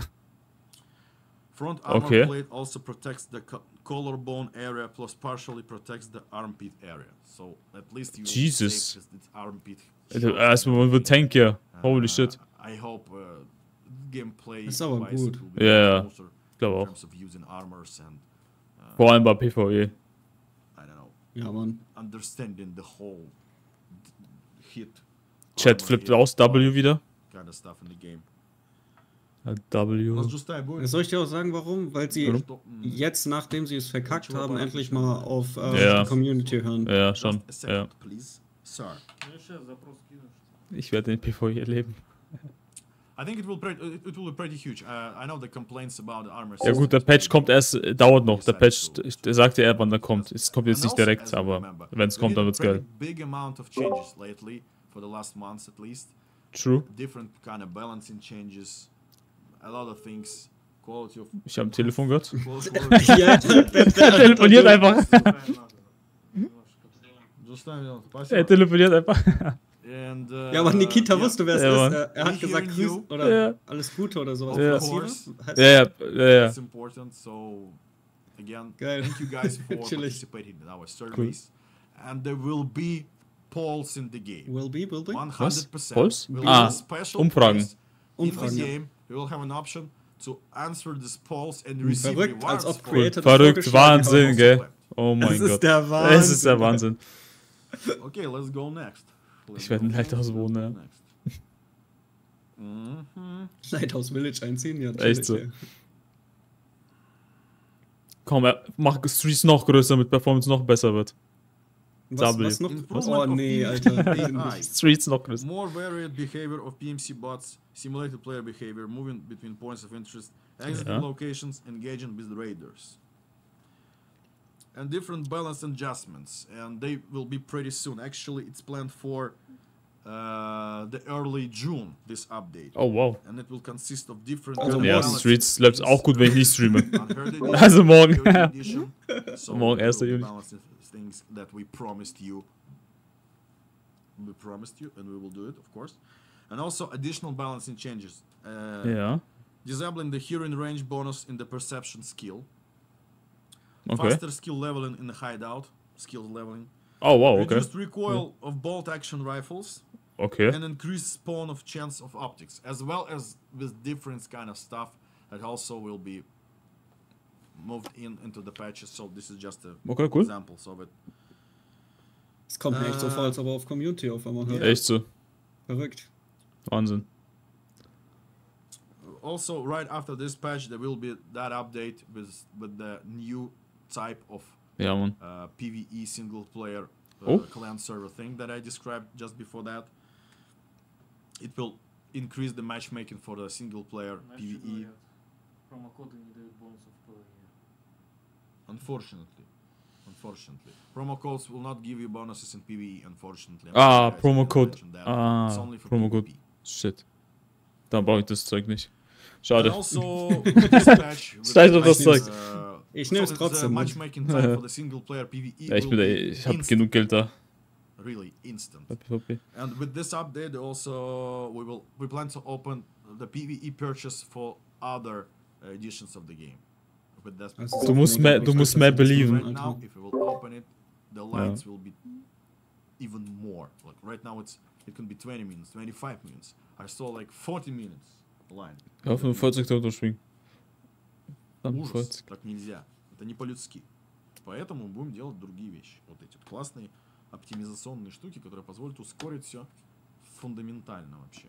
Front armor Okay. plate also protects the co- collarbone area, plus partially protects the armpit area. So at least you will be Jesus. safe 'cause it's armpit. Also, erstmal man wird Tank hier. Holy Uh, shit. I hope uh, gameplay Das ist aber wise gut. it will be Ja, ja. smoother Ich glaube in auch. terms of using armors and uh, Vor allem bei P V E. I don't know, Ja, Mann. understanding the whole d- hit Chat armor flippt hit aus, W wieder. kind of stuff in the game. W. Let's just type it. Soll ich dir auch sagen, warum? Weil sie Warum? Stop- mm, jetzt, nachdem sie es verkackt Virtual haben, Bar- endlich mal auf äh, Ja. die Community hören. Ja, just schon. a Ja. second, please, sir. Ну сейчас запрос кинешь. Ich werde den P V E erleben. I think it will pre- it, it will be pretty huge. Uh, I know the complaints about the armor. Ja gut, der Patch kommt erst, äh, dauert noch. Der Patch, der sagt ja er, wann der kommt. Es kommt jetzt nicht direkt, aber wenn es kommt, dann wird's geil. Big amount of changes lately for the last months at least. True. Different kind of balancing changes, a lot of things, quality of. Ich habe ein Telefon gehört. quality of- Ja, Er telefoniert einfach. Just, uh, Er telefoniert einfach. And, uh, ja, aber Nikita yeah. wusste, wer es Ja, ist. Mann. Er, er hat We gesagt, hear Grüß you. oder Ja. alles Gute oder sowas. Ja. Was Of hier? course. Heißt- Ja, ja, ja, ja. It's important. So again, Geil. thank you guys for Chillig. participating in our surveys. And there will be polls in the game. Will be, will be. one hundred percent. Polls? We'll Ah, have a special Umfragen. place In Umfragen, the ja. game, we will have an option to answer these polls and Hm, receive verrückt, als rewards ob for Creator it. das Verrückt, vorgeschlagen Wahnsinn, hat. gell? Oh Es mein ist Gott. der Wahnsinn. Es ist der Wahnsinn. Okay, let's go next. Let's Ich werde go in Lighthouse next, wohnen, let's ja. go next. Mhm. Lighthouse Village einziehen, ja. Echt so. natürlich, Komm, er macht Streets noch größer, damit Performance noch besser wird. ja. Was, W. was noch? Improvement Oh of nee, P V Alter. A bitte I. nicht. Streets noch größer. More varied behavior of P M C bots, simulated player behavior, moving between points of interest, exiting Ja. locations, engaging with raiders. And different balance adjustments, and they will be pretty soon. Actually, it's planned for uh, the early June, this update. Oh wow. And it will consist of different Also kind of Ja, morgen. balance Streets läuft auch gut, wenn ich nicht streame. Unheard edition, Also morgen. Unheard edition. So Morgen, there erster will be Juni. balance things that we promised you. We promised you, and we will do it, of course. And also additional balancing changes. Uh, Ja. Disabling the hearing range bonus in the perception skill. Okay. Faster skill leveling in the hideout. Skill leveling. Oh wow, okay. Reduced recoil of bolt action rifles. Okay. And increased spawn of chance of optics. As well as with different kind of stuff that also will be moved in into the patches. So this is just a Okay, cool. examples of it. Es kommt mir echt so Äh, vor, als ob er auf Community auf einmal hört. Echt so. Verrückt. Wahnsinn. also right after this patch, there will be that update with with the new type of Ja, Mann. uh, PvE single player uh, Oh. clan server thing that I described just before that. It will increase the matchmaking for the single player Знаешь, что PvE. говорят? Промокоды не дают бонусов по игре. Unfortunately, unfortunately, promo codes will not give you bonuses in PvE. Unfortunately. I'm Ah, sorry, guys, I promo didn't code. mention that. Ah, It's only for promo code. PvP. Shit. Dann brauche ich das Zeug nicht. And Schade. also, this patch with Scheiß the auf das match- Zeug. uh, Ich nehm's so the trotzdem mit. matchmaking time for the single player PvE Ja, ich will bin da, be ich habe instant, genug Geld da. really instant. Bei PvP. And with this update, also we will we plan to open the PvE purchase for other uh, editions of the game. With that, Also Du musst mehr- du musst mehr believen. right now, if we will open it, the lines will be even more. Like right now, it's it can be twenty minutes, twenty-five minutes. I saw like forty minutes line. Ja, fünfundvierzig Total Schwing. Dann Ужас, vierzig. так нельзя. Это не по-людски. Поэтому будем делать другие вещи. Вот эти вот классные оптимизационные штуки, которые позволят ускорить все фундаментально вообще.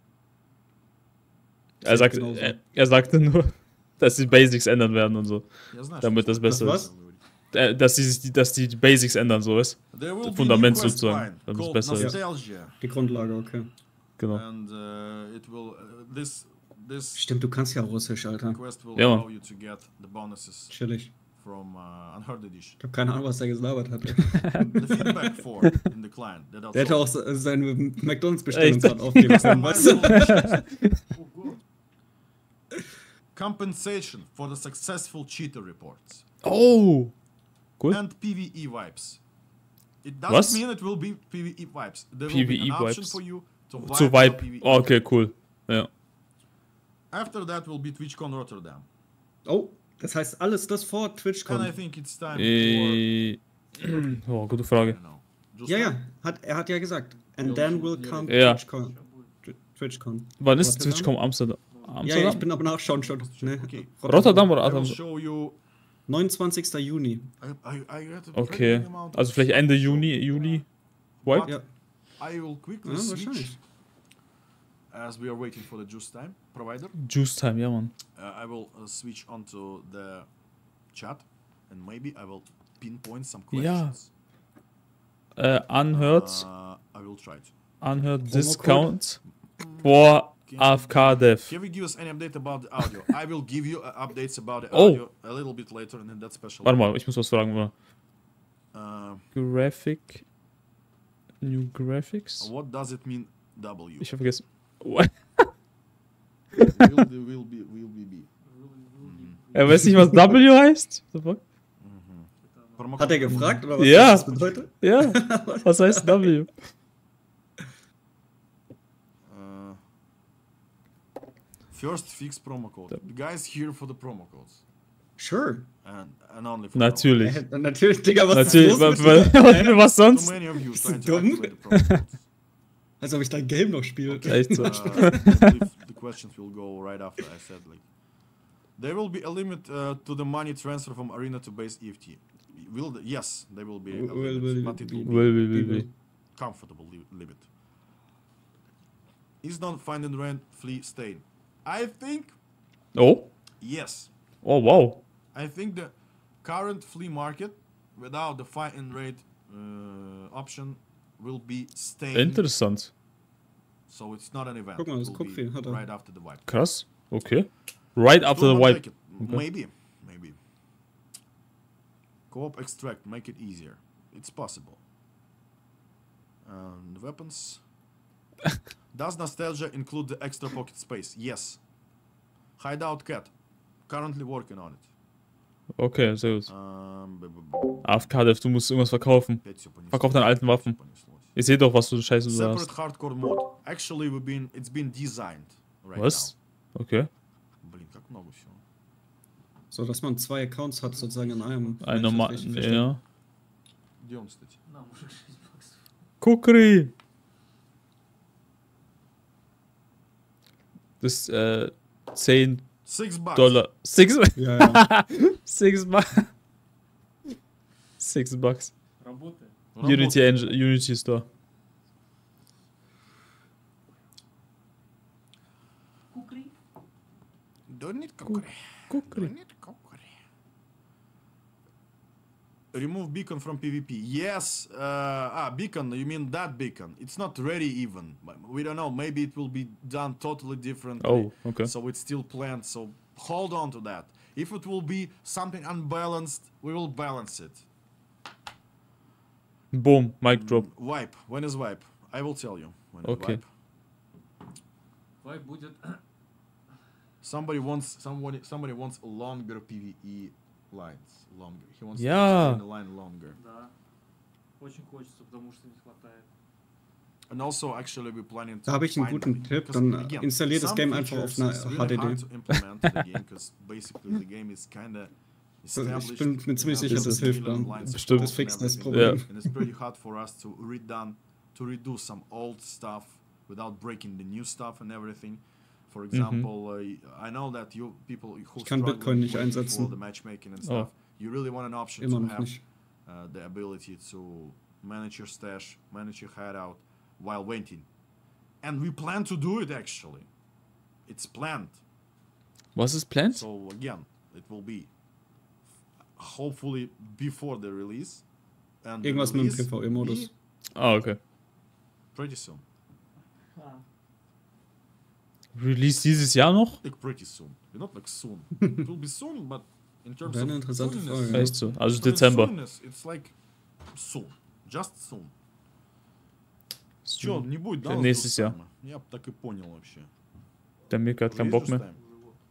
Er, sagt, genauso. er, er sagte nur, dass die Basics ändern werden und so. Я знаю, Damit что das besser Was? ist. Äh, dass, die, sich die- dass die Basics ändern, so ist. There will be Fundament new quest sozusagen, line damit es called besser ist. Nostalgia. Die Grundlage, okay. Genau. And uh, it will uh, this this Stimmt, du kannst ja Russisch, Alter. quest will Ja, Mann. allow you to get the bonuses Chillig. from uh, Unheard Edition. Ich hab keine Ahnung, was er gelabert hat. The feedback for in the client. That also Der hätte auch se- seine McDonalds-Bestellung gerade aufgeben können, weißt du? Ого! compensation for the successful cheater reports Oh! Cool. and PvE vibes. It doesn't Was? mean it will be PvE vibes. There will be PvE an option vibes. for you to vibe Zu your Vibe. PvE. Oh, okay, cool. Ja. After that will be TwitchCon Rotterdam. Oh, das heißt alles das vor And I TwitchCon. think it's time Äh, oh, gute for, Frage. you know, just Ja, ja, time. hat, er hat ja gesagt. And then will come Ja. TwitchCon. Tw- TwitchCon. Wann ist Rotterdam? TwitchCon Amsterdam? Ja, ja, Amsterdam? ich bin aber nachschauen schon. Ne? Okay. Rotterdam oder I will Amsterdam? show you. neunundzwanzigster Juni. I, I, I got a Okay. pretty amount of Also vielleicht Ende Juni, Juli? Wipe? But Ja, I will quickly ja switch wahrscheinlich. as we are waiting for the juice time provider. Juice Time, ja, Mann. Uh, I will uh, switch onto the chat and maybe I will pinpoint some Ja. questions. Äh, unheard, Uh, I will try to. unheard Promo Discount for A F K Dev. Can we give us any update about the audio? I will give you uh, updates about the Oh. audio a little bit later and in that special. Warte mal, ich muss was fragen. Warte. Uh, Graphic. New Graphics? what does it mean? W. Ich hab vergessen. What? will, be, will be will be B. Er weiß nicht, was W heißt? The fuck? Promo Hat er code- gefragt oder was Ja. das bedeutet? Ja. Was heißt W? Uh, first fix promo code. The guys here for the promo codes Sure. and and only for Natürlich. Äh, natürlich, Digga, was Natürlich. ist los Was, mit dir? was, was Too sonst? many of you Bist trying du to dumm? activate the promo codes. Als ob ich dein Game noch spiele. Echt so. Uh, I believe the questions will go right after I said like there will be a limit uh, to the money transfer from arena to base E F T. Will the, yes, there will be a Will- limit, will but it be- will be Will, will, will, will. comfortable li- limit. Is not finding rent flea stain? I think Oh? yes. Oh, wow. I think the current flea market without the find and rate uh, option will be stained. Interessant. So it's not an event. Guck mal, It das will be Guckvieh hat er. right after the wipe. Krass. Okay. Right after Will the not wipe. make it. Okay. Maybe, maybe. Co-op extract, make it easier. It's possible. And weapons. Does Nostalgia include the extra pocket space? Yes. Hideout Cat. Currently working on it. Okay, sehr gut. Ähm, b- b- b- A F K Dev, du musst irgendwas verkaufen. опять всё понеслось. Verkauf deine alten Waffen. Всё понеслось. Ich sehe doch, was du Scheiße du Separate hast. hardcore mode. Actually, we've been it's been designed right Was? Okay. now. Блин, как много всего. So, dass man zwei Accounts hat, sozusagen in einem. wenn Ein ich das normal. richtig verstehe. Ja. Где он, кстати? На, мужик, шесть баксов. Kukri! Das ist äh, zehn Six bucks. Dollar. Six, Ja, ja. six Bucks. Six Bucks. Работает. Unity Engine, Unity Store. Кукри. Don't need cookery. Kukri. Don't need cookery. Remove beacon from PvP. Yes. Uh, ah, beacon. You mean that beacon? It's not ready even. We don't know. Maybe it will be done totally differently. Oh, okay. So it's still planned. So hold on to that. If it will be something unbalanced, we will balance it. Boom, mic drop. Wipe. When is wipe? I will tell you. When is Okay. wipe. Вайп будет... Somebody wants somebody somebody wants longer PvE lines. Longer. He wants Yeah. to extend the line longer. Да. Очень хочется, потому что не хватает. And also, actually, we're planning to Da habe ich einen finally- guten Tipp, because, dann again, installiert das some Game einfach auf features einer is really H D D. hard to implement in the game, 'cause basically the game is kinda established. Ich bin mir ziemlich We sicher, have das a hilft million dann. lines of Bestimmt. code Das fixt and das everything. Problem. And it's pretty hard for us to redone, to redo some old stuff without breaking the new stuff and everything. For example, uh, I know that you people who Ich kann struggle Bitcoin nicht waiting einsetzen. for the matchmaking and stuff, you really want an option Immer to noch have nicht. uh, the ability to manage your stash, manage your hideout while waiting. And we plan to do it actually. It's planned. Was ist planned? So again, it will be hopefully before the release. And the Irgendwas mit dem release PvE-Modus. be Ah, okay. pretty soon. А, Release dieses Jahr noch? Like pretty soon. Not like soon. It will be soon, but in terms Wäre of eine interessante sooniness, Frage. Echt so. Also in terms of Dezember. sooniness, it's like soon. Just soon. Чё, не будет, да? у нас Nächstes Jahr. Джустайма? Я б так и понял вообще. Der Mirka hat keinen Есть Bock mehr. Джустайм?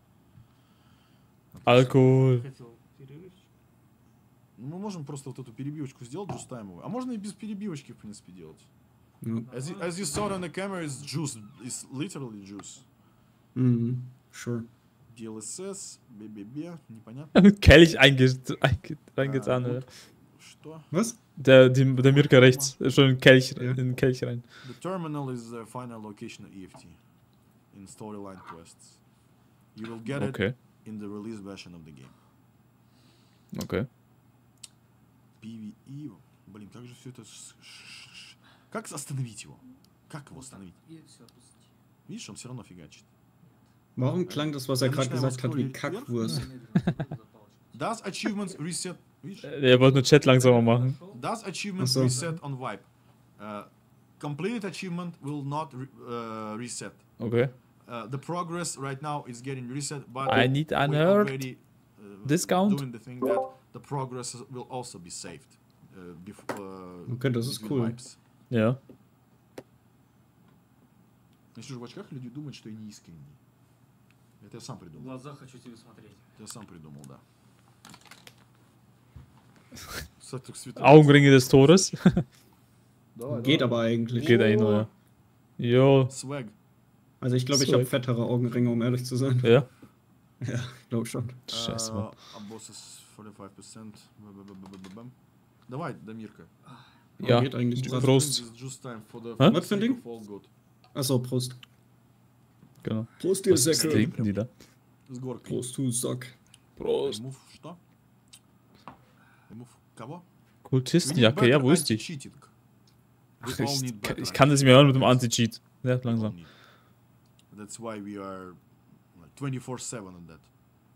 Alkohol. хотел перерывчик. Ну, мы можем просто вот эту перебивочку сделать джустаймовую. А можно и без перебивочки, в принципе, делать. Ja. As you, as you saw on the camera, it's juice. It's literally juice. Mhm. Sure. ди эл эс эс, би би би, непонятно. Mit Kelch einge einge reingetan, Ah, oder? gut. Что? Was? Der, die, der Mirka rechts. Schon in den Kelch, Ja. in den Kelch rein. The terminal is the final location of E F T in storyline quests. You will get it Okay. in the release version of the game. Okay. PvE. Блин, как же все это... с- ш- ш- Как остановить его? Как его остановить? И все, отпусти. Видишь, он все равно фигачит. Warum klang das, was er Dann gerade schnell was gesagt hat, wie scrollen. Kackwurst? Медленно, за палочку. Does achievements reset... Видишь? Er wollte nur Chat langsamer machen. Does achievement Ach so. reset on wipe? Uh, completed achievement will not re- uh, reset. Okay. Uh, the progress right now is getting reset, but I need we unheard already uh, discount. doing the thing that the progress will also be saved. Uh, bef- uh, Okay, das ist between cool. wipes. Ja. Я сижу в очках, люди думают, что я не искренний. Это я сам В придумал. глаза хочу тебе смотреть. Это я сам придумал, да. Кстати, так света- Augenringe des Todes. Давай, Geht давай. aber eigentlich. Geht eigentlich nur, ja. Jo. Swag. Also ich glaube, ich So. habe fettere Augenringe, um ehrlich zu sein. Ja. Ja, ich glaube schon. Scheiße, Uh, Mann. а bosses forty-five percent. Б-б-б-б-б-б-б. Давай, Дамирка. Ja. Geht eigentlich gerade. Prost. This is just time for the Hä? Was für ein sake Ding? of all good. Achso, Prost. Genau. Prost, Was trinken die da? С горкой. Prost, du Sack. Prost. Remove что? Remove кого? Kultistenjacke, ja, wo ist die? Cheating. Ach, ich, ich kann das nicht mehr hören mit dem Anti-Cheat. Ja, langsam. That's why we are like twenty-four seven on that.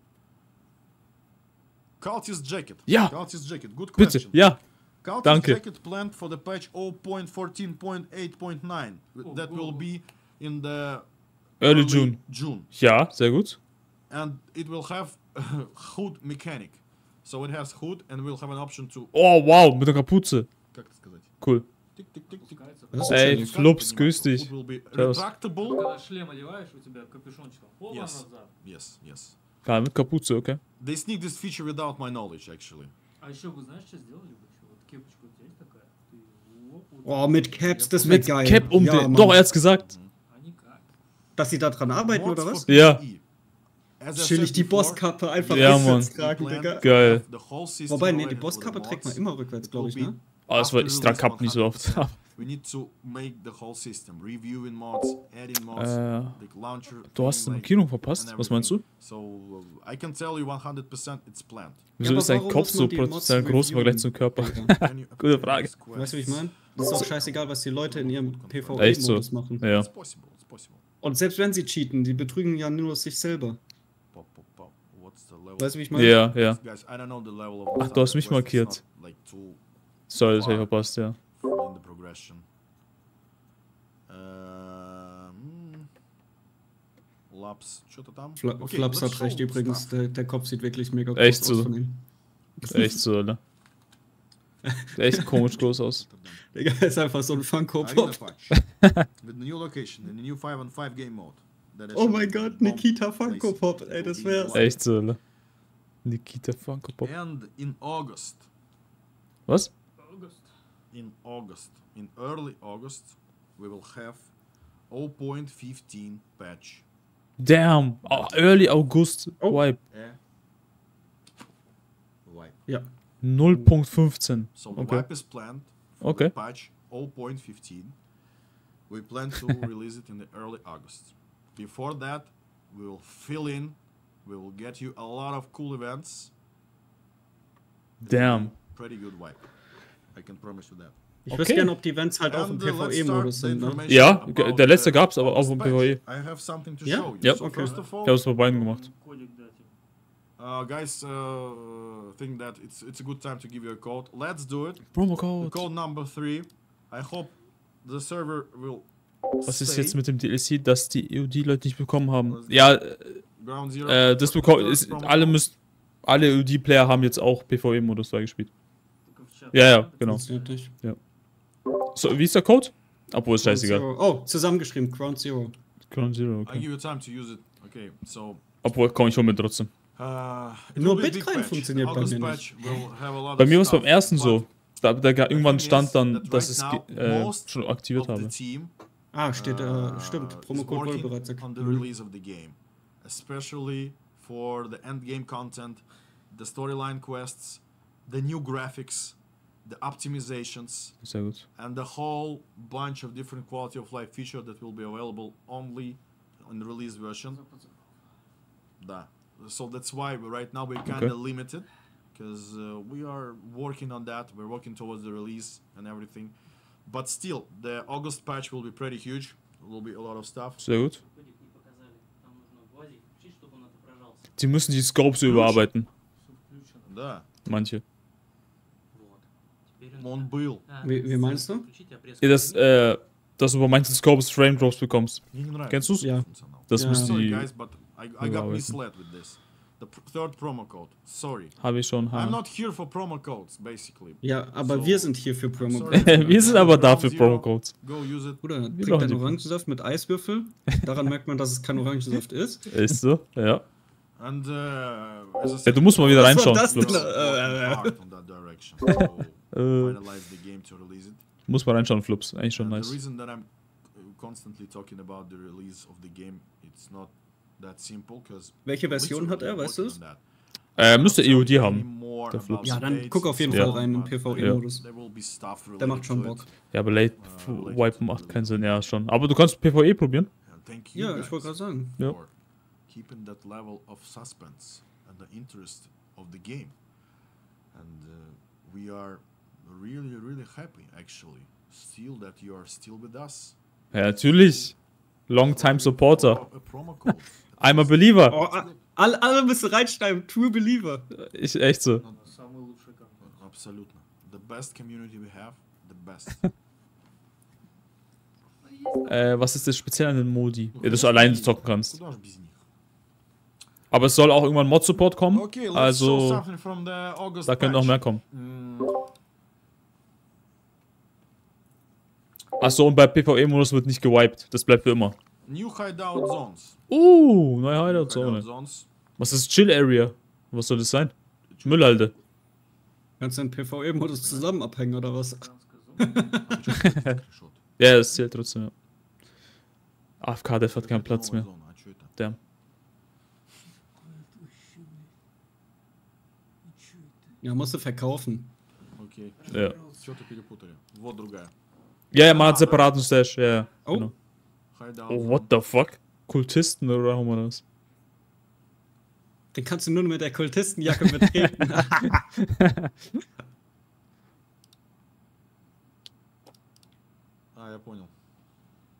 Cultist jacket. Ja. Cultist jacket. Good Bitte, question. ja. Cultist danke. jacket planned for the patch zero point fourteen point eight point nine. Oh, That oh, will oh. be in the Early June. June. Ja, sehr gut. And it will have hood mechanic. So it has hood and we'll have an option to... Oh, wow, mit der Kapuze. Как это сказать? Cool. Тик, тик, тик, тик. Пускается. Das ist Ey, schön. Flups, grüß dich. Hood will be Servus. retractable. Когда шлем одеваешь, у тебя капюшончиком. Опа, Yes. назад. Yes, yes. Ja, mit Kapuze, okay. They sneak this feature without my knowledge, actually. А еще бы, знаешь, что сделали бы еще? Вот кепочка у тебя есть такая? Ты оп, вот Oh, mit Caps, das wäre Mit geil. Cap um ja, den. Mann. Doch, er hat's gesagt. А никак. Dass sie da dran arbeiten, Mods oder for was? Ja. PvE. As I Chillig said die before, Bosskappe einfach Ja, rückwärts Mann. tragen, we plan Digga. to Geil. have the whole system Wobei, nee, ready die for the Bosskappe trägt man mods. immer rückwärts, It glaube will ich, be ne? Oh, das war, after ich trage release Kap nicht so oft. one hundred percent. We need to make the whole system. Reviewing mods, adding mods, Äh, the launcher. Du hast die like, Markierung verpasst? and Was meinst du? everything. So, uh, I can tell you one hundred percent it's planned. Wieso aber ist dein warum Kopf muss so man die Mods prozentual groß im Vergleich zum Körper? Digga. Can you Gute update Frage. this quest? Weißt du, wie ich meine? Das ist auch scheißegal, was die Leute in ihrem Echt so? PvE-Modus machen. Ja. It's possible, it's possible. Und selbst wenn sie cheaten, die betrügen ja nur sich selber. Pop. what's the level? Weißt du, wie ich meine? Ja, ja. Guys, I don't know the level of Ach, du hast mich Quest. It's markiert. not, like, too Sorry, das hab ich verpasst, ja. full in the progression. Ähm, Laps, что-то там? Fla Okay, Flaps let's hat recht show übrigens, stuff. der, der Kopf sieht wirklich mega Echt groß aus so? von ihm. Echt so, Alter. Sieht echt komisch groß aus. Digga, ist einfach so ein Funko Arena Pop. patch. With the new location and the new five on five game mode. That is Oh mein showing Gott, bomb Nikita Funko placing. Pop, It ey, will das be wär's. one. Echt so, Alter. Nikita Funko Pop. And in August, Was? August. in August, in early August, we will have zero point fifteen patch. Damn. Oh, Early August. Oh. Wipe. Eh? Wipe. Ja, null Punkt fünfzehn. So the Okay. wipe is planned for Okay. the patch zero point fifteen. We plan to release it in the early August. Before that, we will fill in. We will get you a lot of cool events. It will Damn. be Pretty good wipe. I can promise you that. ich Okay. wüsste gerne, ob die Events halt auch im And, uh, let's PvE-Modus start the sind, ne? information Ja, about, der letzte uh, gab's, aber auch August im patch. PvE. I have something to Ja? show you. Ja. So Okay. first of all, Ich hab's bei beiden gemacht. Кодик дать им. uh, guys uh, think that it's it's a good time to give you a code. Let's do it. Promo The Code. code number three. I hope the server will. Was ist stay. jetzt mit dem D L C, dass die E O D-Leute nicht bekommen haben? Ja, Ground Zero? äh, das bekommen. Third Ist, promo alle code. müssen. Alle E O D-Player haben jetzt auch PvE-Modus da gespielt. Только в чат. Ja, ja, genau. Funktioniert nicht. So, wie ist der Code? Obwohl, ist Ground scheißegal. Zero. Oh, zusammengeschrieben, Ground Zero. Ground Zero, I okay. give you time to use it. Okay, so. Obwohl, komm, ich hol mir trotzdem. Uh, it Nur will be a big Bitcoin patch. funktioniert bei August mir patch will have a lot Bei of mir war es stuff, beim ersten but so. Da, da the irgendwann thing stand is dann, that dass right es now, ge- äh, most schon aktiviert of the habe. team Ah, steht, äh, uh, stimmt. is Promocode wurde working bereits on the Mhm. release of the game, especially for the endgame content, the storyline quests, the new graphics, the optimizations, Sehr gut. and the whole bunch of different quality of life features that will be available only in the release version. Da. So that's why we, right now we're kind of Okay. limited, because uh, we are working on that. We're working towards the release and everything. But still, the August patch will be pretty huge. Will be a lot of stuff. Sehr gut. Кодик не показали. Там нужно глазик включить, чтобы он отображался. Die müssen die Scopes überarbeiten. Все включено. Да. Manche. Вот. Теперь он... Он был. А, Wie, wie meinst du? включите обрезку. Ja, das, äh, dass du bei manchen Scopes Frame Drops bekommst. Мне не нравится. Kennst du's? Ja. Функционал. Das Ja. müssen Sorry die. guys, but I, I got überarbeiten. misled with this. The pr third promo code. Sorry. Habe ich schon. I'm Ha. not here for promo codes, basically. Ja, aber So, wir sind hier für Promo. sorry. Wir sind aber Ground dafür Zero, Promo Codes. Go use it. Bruder, Wir trink brauchen deinen die- Orangensaft mit Eiswürfel. Daran merkt man, dass es kein Orangensaft ist. Ist so, ja. And uh, as I Ja, said, du musst mal wieder Was war reinschauen. das denn? Flips. we're Äh, working hard on that direction. So Äh, finalize the game to release it. muss mal reinschauen, Flips. Eigentlich schon And nice. The reason that I'm uh, constantly talking about the release of the game, it's not that simple, because Welche Version hat er, weißt du es? Äh, müsste E O D haben. der Flips. Ja, dann guck auf jeden Ja. Fall rein im PvE-Modus. Der macht schon Bock. Ja, aber Late Wipe macht keinen Sinn, ja, schon. Aber du kannst PvE probieren. Ja, ich wollte gerade sagen. Ja. For keeping that level of suspense and the interest of the game. And uh, we are really, really happy, actually, still that you are still with us. Ja, natürlich. Long time supporter. A promo code. I'm a believer. Oh, a- alle, alle müssen reinschreiben, True Believer. Ich, echt so. Самый лучший контент. Absolutely. The best community we have, the best. Äh, was ist das speziell an den Modi? Ja, dass du alleine zocken kannst. Куда ж без них? Aber es soll auch irgendwann Mod-Support kommen. Okay, let's show Also, something from the August da können noch patch. mehr kommen. Mm, Achso, und bei PvE-Modus wird nicht gewiped. Das bleibt für immer. New hideout zones. Uh, neue Hideout Hideout-Zone. zones. Was ist Chill-Area? Was soll das sein? Müllhalde. Kannst du den PvE-Modus zusammen abhängen oder was? Гражданская зона. Shot. Ja, das zählt trotzdem, ja. A F K-Dev hat keinen Platz mehr. Новая зона, а чё это? Damn. Какое-то вообще, блядь. И чё это? Ja, musst du verkaufen. Окей. Ja. Что-то перепутали. Вот другая. Ja, ja, man hat separaten Stash. Ja, ja. Oh. Genau. Hideout Oh, zone. what the fuck? Kultisten oder haben wir das? Den kannst du nur mit der Kultistenjacke betreten. А, я понял.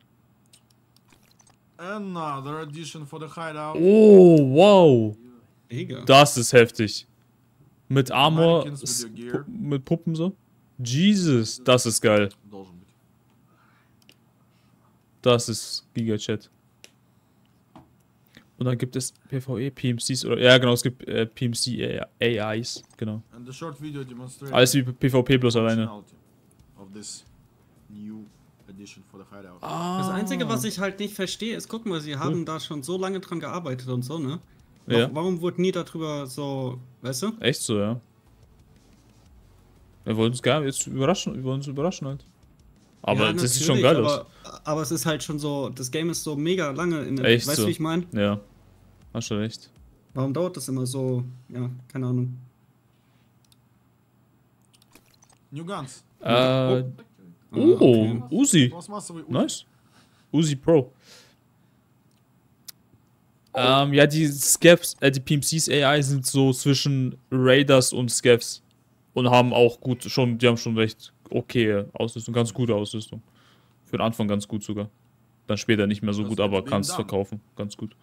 Another addition for the hideout. Oh, wow. Egal. Das ist heftig. Mit Armor, Mannequins with s- your gear. Pu- mit Puppen so. Jesus, das ist geil. Должен быть. Das ist Giga-Chat. Und dann gibt es PvE, P M Cs oder. Ja, genau, es gibt äh, P M C A Is. Genau. And the short video demonstrates Alles wie PvP bloß alleine. functionality of this new addition for the hideout. Das Einzige, was ich halt nicht verstehe, ist, guck mal, sie haben Cool. da schon so lange dran gearbeitet und so, ne? Wa- Ja. Warum wurde nie darüber so, weißt du? Echt so, ja. Wir wollen uns gar jetzt überraschen, wir wollen uns überraschen halt. Aber Ja, das sieht schon natürlich, geil aber, aber es ist halt schon so, das Game ist so mega lange in der. Echt Weißt du, so. wie ich meine? aus. Ja. Hast schon recht. Warum dauert das immer so? Ja, keine Ahnung. New guns. Äh, Ah, oh, okay. Uzi. Пластмассовый Uzi. Nice. Uzi Pro. Ähm, ja, die Scavs, äh, die P M Cs A I sind so zwischen Raiders und Scavs. Und haben auch gut, schon, die haben schon recht okay Ausrüstung, ganz gute Ausrüstung. Für den Anfang ganz gut sogar. Dann später nicht mehr so Das gut, wird aber wegen kannst Damen. verkaufen. Ganz gut.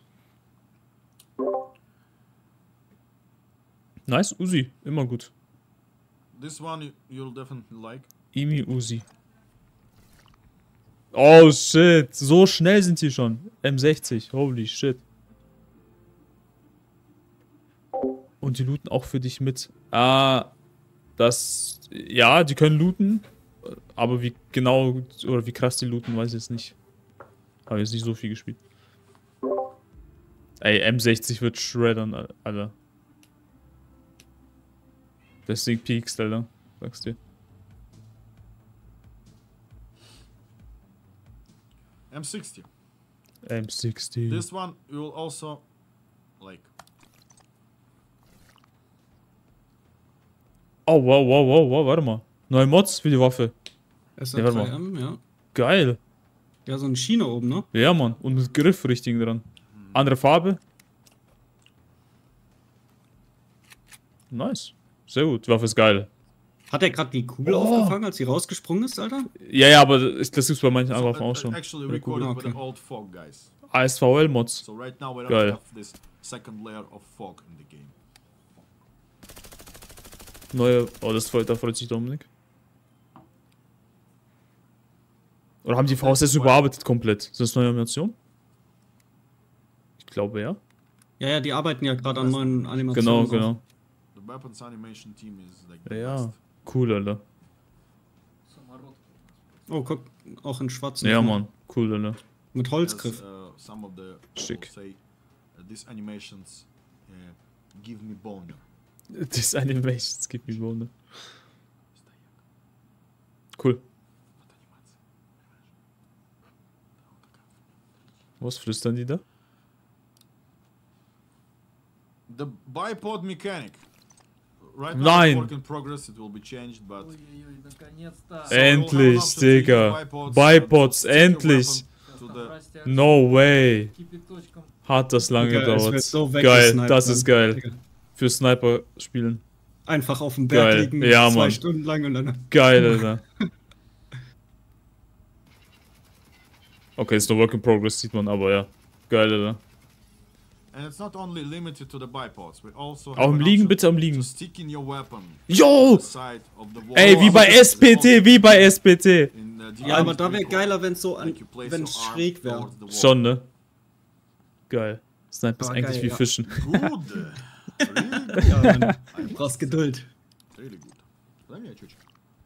Nice, Uzi, immer gut. This one you, you'll definitely like. Imi Uzi. Oh shit, so schnell sind die schon. M sechzig, holy shit. Und die looten auch für dich mit. Ah, das. Ja, die können looten. Aber wie genau oder wie krass die looten, weiß ich jetzt nicht. Habe jetzt nicht so viel gespielt. Ey, M sechzig wird shreddern, Alter. Deswegen piekst, Alter. Sagst dir. M sixty. M sechzig. This one you will also like. Oh, wow, wow, wow, wow, warte mal. Neue Mods für die Waffe. S Ja, warte R drei M, ja. Geil. Ja, so ein Schiene oben, ne? Ja, Mann. Und mit Griff richtig dran. Andere Farbe. Nice. Sehr gut. Die Waffe ist geil. Hat er gerade die Kugel Oh. aufgefangen, als sie rausgesprungen ist, Alter? Ja, ja, aber das das gibt's bei manchen So, Waffen uh, auch schon. actually Very cool. recorded with Okay. the old fog guys. A S V L-Mods. So right now we don't Geil. have this second layer of fog in the game. Neue. Oh, das freut, da freut sich Dominik. Oder haben die V S S überarbeitet komplett? Sind das neue Animationen? Ich glaube ja. Ja, ja, die arbeiten ja gerade an neuen Genau, Animationen. so. genau. The weapons animation team is like the Ja. best. Cool, Alter. Самородки. Oh, guck, auch in schwarz. Ja, Mann. Cool, Alter. Mit Yes, Holzgriff. uh, some of the Schick. people say uh, these animations uh, give me boner. Das Animations gibt mir wohl, ne? Cool. Was flüstern die da? The bipod mechanic. Right now Nein. it's work in progress, it will be changed, but Ой-ой-ой, наконец-то. So you'll have Endlich, an option to use Digga. bipods Bipods, and stick your endlich. weapon to the- No way. Кипяточком. Hat das lange Digga, es gedauert. wird so Geil, weggesniped, das Mann. ist geil. Digga. Für Sniper spielen. Einfach auf dem Berg Geil. liegen, Ja, zwei Mann. Stunden lang und dann. Geil, Alter. Okay, ist noch Work in Progress, sieht man, aber ja. Geil, Alter. And it's not only limited to the bipods, we also Auch have im an Liegen, option bitte am to Liegen. stick in your weapon Yo! the side of the wall. Ey, wie bei S P T, wie bei S P T. In, uh, the Ja, aber end da wäre recoil, geiler, wenn es so an, like you place wenn your es arm schräg wäre. towards the wall. Schon, ne? Geil. Sniper ist Ah, eigentlich geil, wie ja. Fischen. Good. Really good. Ja, Mann. Du brauchst Geduld. Really good. Дай мне чуть-чуть.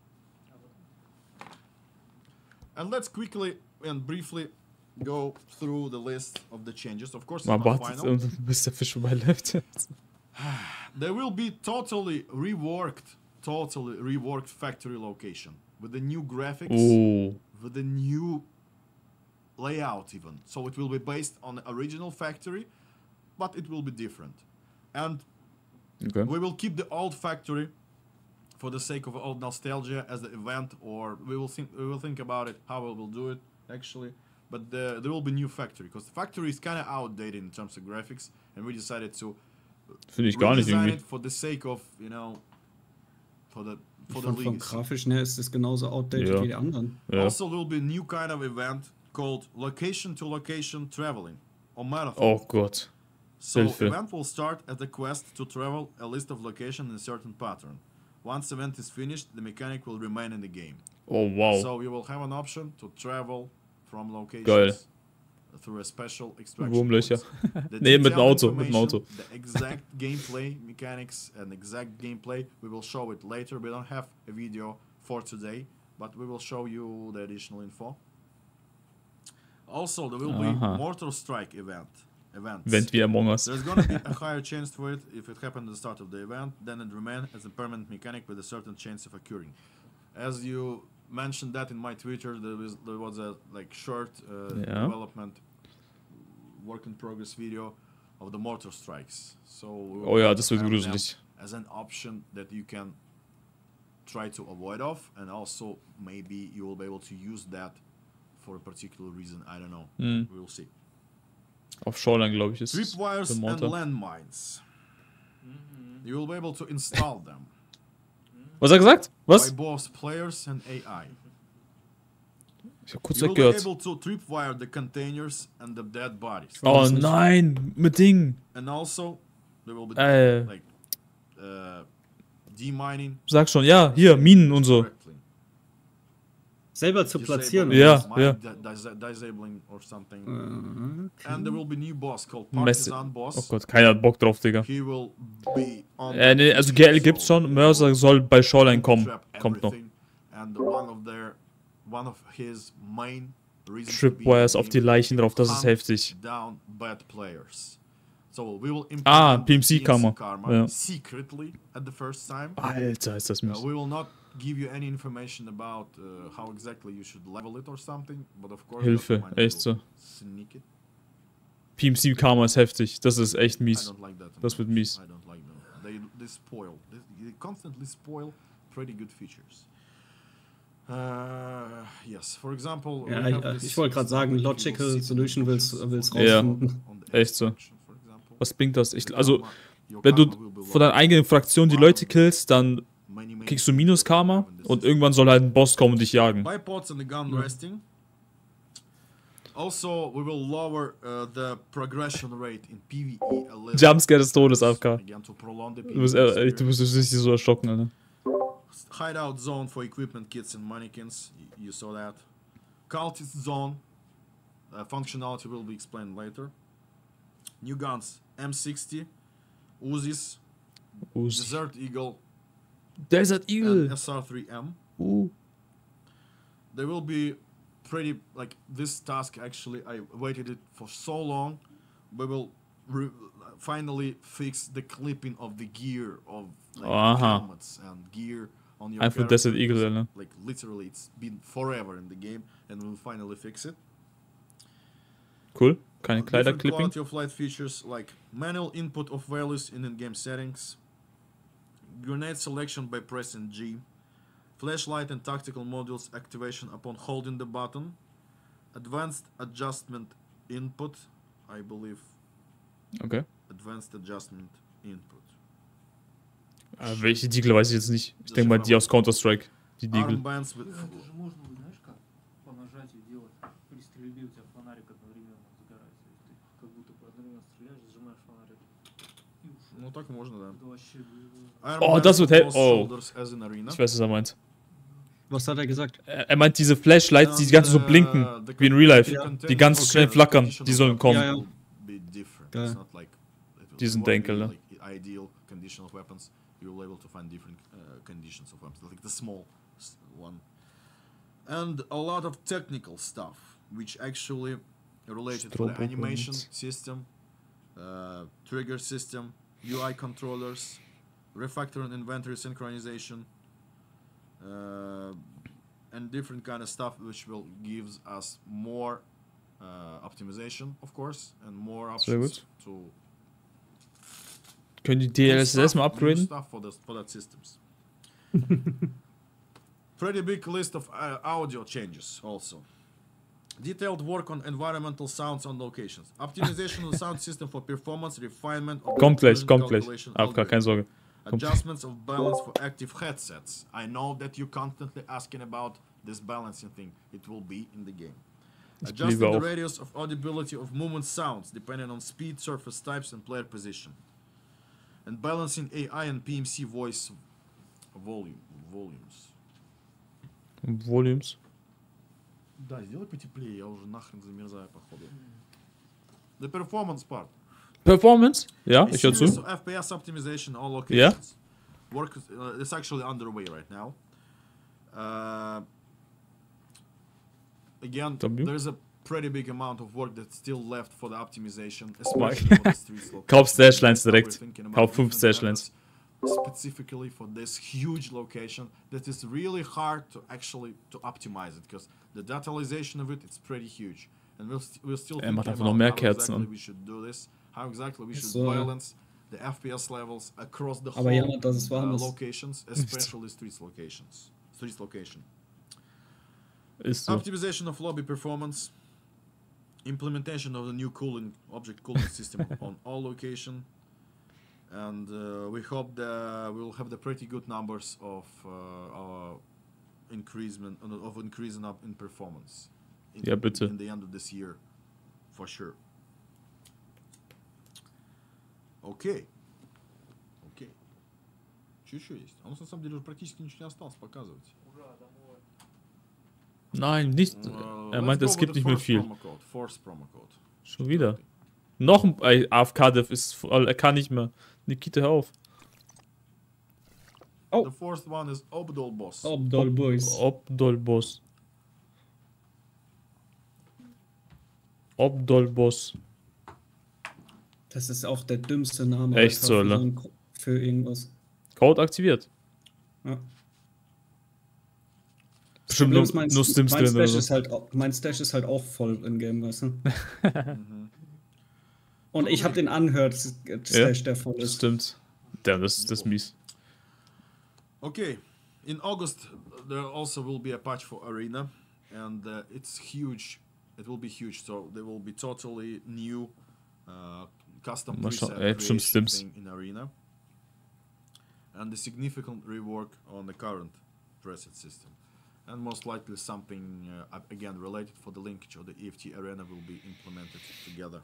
And let's quickly and briefly go through the list of the changes. Of course, it's Man not wartet, final. und bis der Fisch vorbeiläuft. There will be totally reworked, totally reworked factory location with the new graphics, Oh. with the new layout even. So it will be based on the original factory, but it will be different. And Okay. we will keep the old factory for the sake of old nostalgia as the event, or we will think we will think about it how we will do it actually. But the, there will be new factory because the factory is kind of outdated in terms of graphics, and we decided to Finde ich gar nicht redesign irgendwie. it for the sake of, you know, for the for the Von, vom leagues. Grafischen her ist es genauso outdated Ja. wie die anderen. Ja. Also there will be a new kind of event called location to location traveling or marathon. Oh Gott. So Hilfe. event will start at the quest to travel a list of locations in a certain pattern. Once event is finished, the mechanic will remain in the game. Oh, wow. So you will have an option to travel from locations Geil. through a special extraction Wurmlöcher. points. The Nee, mit dem detailed Auto, mit dem Auto. information, The exact gameplay mechanics and exact gameplay, we will show it later. We don't have a video for today, but we will show you the additional info. Also, there will be Aha. Mortar Strike event. Events. Event wie Among Us. There's gonna be a higher chance for it if it happened at the start of the event, then it remains as a permanent mechanic with a certain chance of occurring. As you mentioned that in my Twitter, there was there was a like short uh, Yeah. development work in progress video of the mortar strikes. So we will Oh ja, have das to wird have them gruselig. as an option that you can try to avoid of, and also maybe you will be able to use that for a particular reason. I don't know. Mhm. We will see. Auf Shoreline, glaube ich, ist Tripwires der and Mortar. landmines. You will be able to install them Was hat er gesagt? by Was? both players and A I. Ich hab kurz You will be weggehört. able to tripwire the containers and the dead bodies. Oh nein, mit Ding. And also, there will be Äh. like uh, demining. Sag schon, ja, hier, Minen und so. correctly. Selber zu platzieren. Disabling Ja, mine ja. di- dis- disabling or something. Äh, okay. And there will be new boss called Messi. Partisan Boss. Oh Gott, keiner hat Bock drauf, Digga. He will be on Äh, nee, also G L gibt's so schon, Mörser soll bei Shoreline kommen. trap Kommt noch. everything, and one of their one of his main reasons to be in the Tripwires auf die game Leichen drauf, das ist hunt heftig. down bad players. So we will Ah, implement P M C Karma. karma Ja. secretly at the first time. Alter, ist das Uh, mies. we will not give you any information about uh, how exactly you should level it or something, but of course Hilfe, Doctor Mine echt will so. sneak it. P M C Karma ist heftig, das ist echt I mies. don't like that. Das wird mies. I don't like them. They they spoil. They, they constantly spoil pretty good features. Uh, yes, for example. Ja, we ich, have äh, this ich wollte gerade sagen, stuff like Logical you will see Solution will's, conclusions will's on the- Ja. rausfinden. on the Echt so. extraction, for example. Was bringt das? Ich, Your also, karma- your wenn du karma will be von deiner low. eigenen Fraktion die Leute killst, dann Many, many kriegst du things Minus that we have Karma in the und system. irgendwann soll halt ein Boss kommen und dich jagen. Bipods and the gun resting. Also, we will lower uh, the progression rate in PvE a little. Jumpscare des Todes, A F K. Again, to prolong the Du musst, PvE äh, du musst dich richtig so erschrocken, Alter. Hideout zone for equipment kits and mannequins. y- You saw that. Cultist zone. Uh, functionality will be explained later. New guns: M sixty, Uzis, Uzi. Desert Eagle, Desert and Eagle. S R three M. Uh. There will be pretty like this task. Actually, I waited it for so long. We will re- finally fix the clipping of the gear of like, Aha. helmets and gear on your Einfach character, Desert Eagle, because, ne? like literally it's been forever in the game, and we'll finally fix it. Cool. Keine Different Kleiderclipping. quality of light features like manual input of values in in-game settings, grenade selection by pressing G, flashlight and tactical modules activation upon holding the button, advanced adjustment input, I believe Okay. advanced adjustment input. Äh, welche Deagle weiß ich jetzt nicht. Ich denke mal die aus Counter-Strike. Die Deagle. Armbands with Ну, это же можно, вот, знаешь как, по нажатию делать. При стрельбе у тебя фонарик одновременно загорается. И ты как будто бы одновременно стреляешь, зажимаешь фонарик. И ушел. ну так можно, да. Это вообще было. Oh, Armbands das wird with hel- both oh. shoulders as in arena. Ich weiß, was er meint. Was hat er gesagt? Er er meint diese Flashlights, die die ganze so And, uh, blinken. the Wie in Real Life. Ja. Die ganz schnell flackern. Die sollen kommen. Ja, ja. Will be different. Geil. It's not like it will Die sind won't be Denkel, ne? like ideal condition of weapons. You will be able to find different uh, conditions of weapons, like the small s- one, and a lot of technical stuff, which actually related to the Strobo animation bullets. system, uh, trigger system, U I controllers, refactor and inventory synchronization, uh, and different kind of stuff, which will gives us more uh, optimization, of course, and more Sehr options gut. to Können die D L S S mal new upgraden? stuff for, the, for that systems. Pretty big list of uh, audio changes also. Detailed work on environmental sounds on locations. Optimization of the sound system for performance, refinement of Kommt gleich, conclusion kommt gleich. calculation A F K, algorithm. keine Sorge. Kommt. Adjustments of balance for active headsets. I know that you're constantly asking about this balancing thing. It will be in the game. Das Adjusting bliebe the auch. radius of audibility of movement sounds depending on speed, surface types, and player position. And balancing A I and P M C voice volume, volumes. Volumes. Да, сделай потеплее, я уже нахрен замерзаю, походу. The performance part. Performance? Ja, A ich höre series zu. of F P S optimization all Yeah. locations. Work uh, is actually underway right now. Uh, again, W. there's a pretty big amount of work that's still left for the optimization, my especially for the streets locations. Kauf Stashlines We're direkt. thinking about Kauf fünf different Stashlines. methods specifically for this huge location that is really hard to actually to optimize it because the detailization of it it's pretty huge and we'll, st we're still Er thinking macht einfach about noch mehr how Kerzen exactly an. we should do this, how exactly we should So. balance the F P S levels across the Aber whole jammert, dass es warm uh, ist. locations, especially streets locations. Streets location. Ist so. Optimization of lobby performance, implementation of the new cooling object cooling system on all location, and uh, we hope that we'll have the pretty good numbers of uh, our increasement of increasing up in performance. In, Ja, bitte. in the end of this year, for sure. Окей. Окей. Что еще есть? А у нас на самом деле уже практически ничего не осталось показывать. Ура, домой. Nein, nicht. Uh, Er let's meinte, go es with gibt the nicht mehr force viel. Promo code. Force Promo Code. Schon wieder. Noch ein ey, A F K-Dev ist voll, er kann nicht mehr. Nikita, hör auf. Oh. The fourth one is Obdol Boss. Obdol Boys. Obdolboss. Obdolboss. Das ist auch der dümmste Name. Echt Alter, so, für ne? ein Ko- Für irgendwas. Code aktiviert. Ja. Bestimmt Problem nur, ist, mein, nur Stims mein, drin oder Stash so. ist halt, au- mein Stash ist halt auch voll in Game, weißt du? Mhm. Und ich habe den Unheard Stash, der voll ist. Stimmt. Damn, das, das ist mies. Okay, in August there also will be a patch for Arena, and uh, it's huge. It will be huge. So there will be totally new uh, custom Mal schauen. preset Ey, bestimmt creation Stims. thing in Arena, and a significant rework on the current preset system, and most likely something uh, again related for the linkage of the E F T Arena will be implemented together.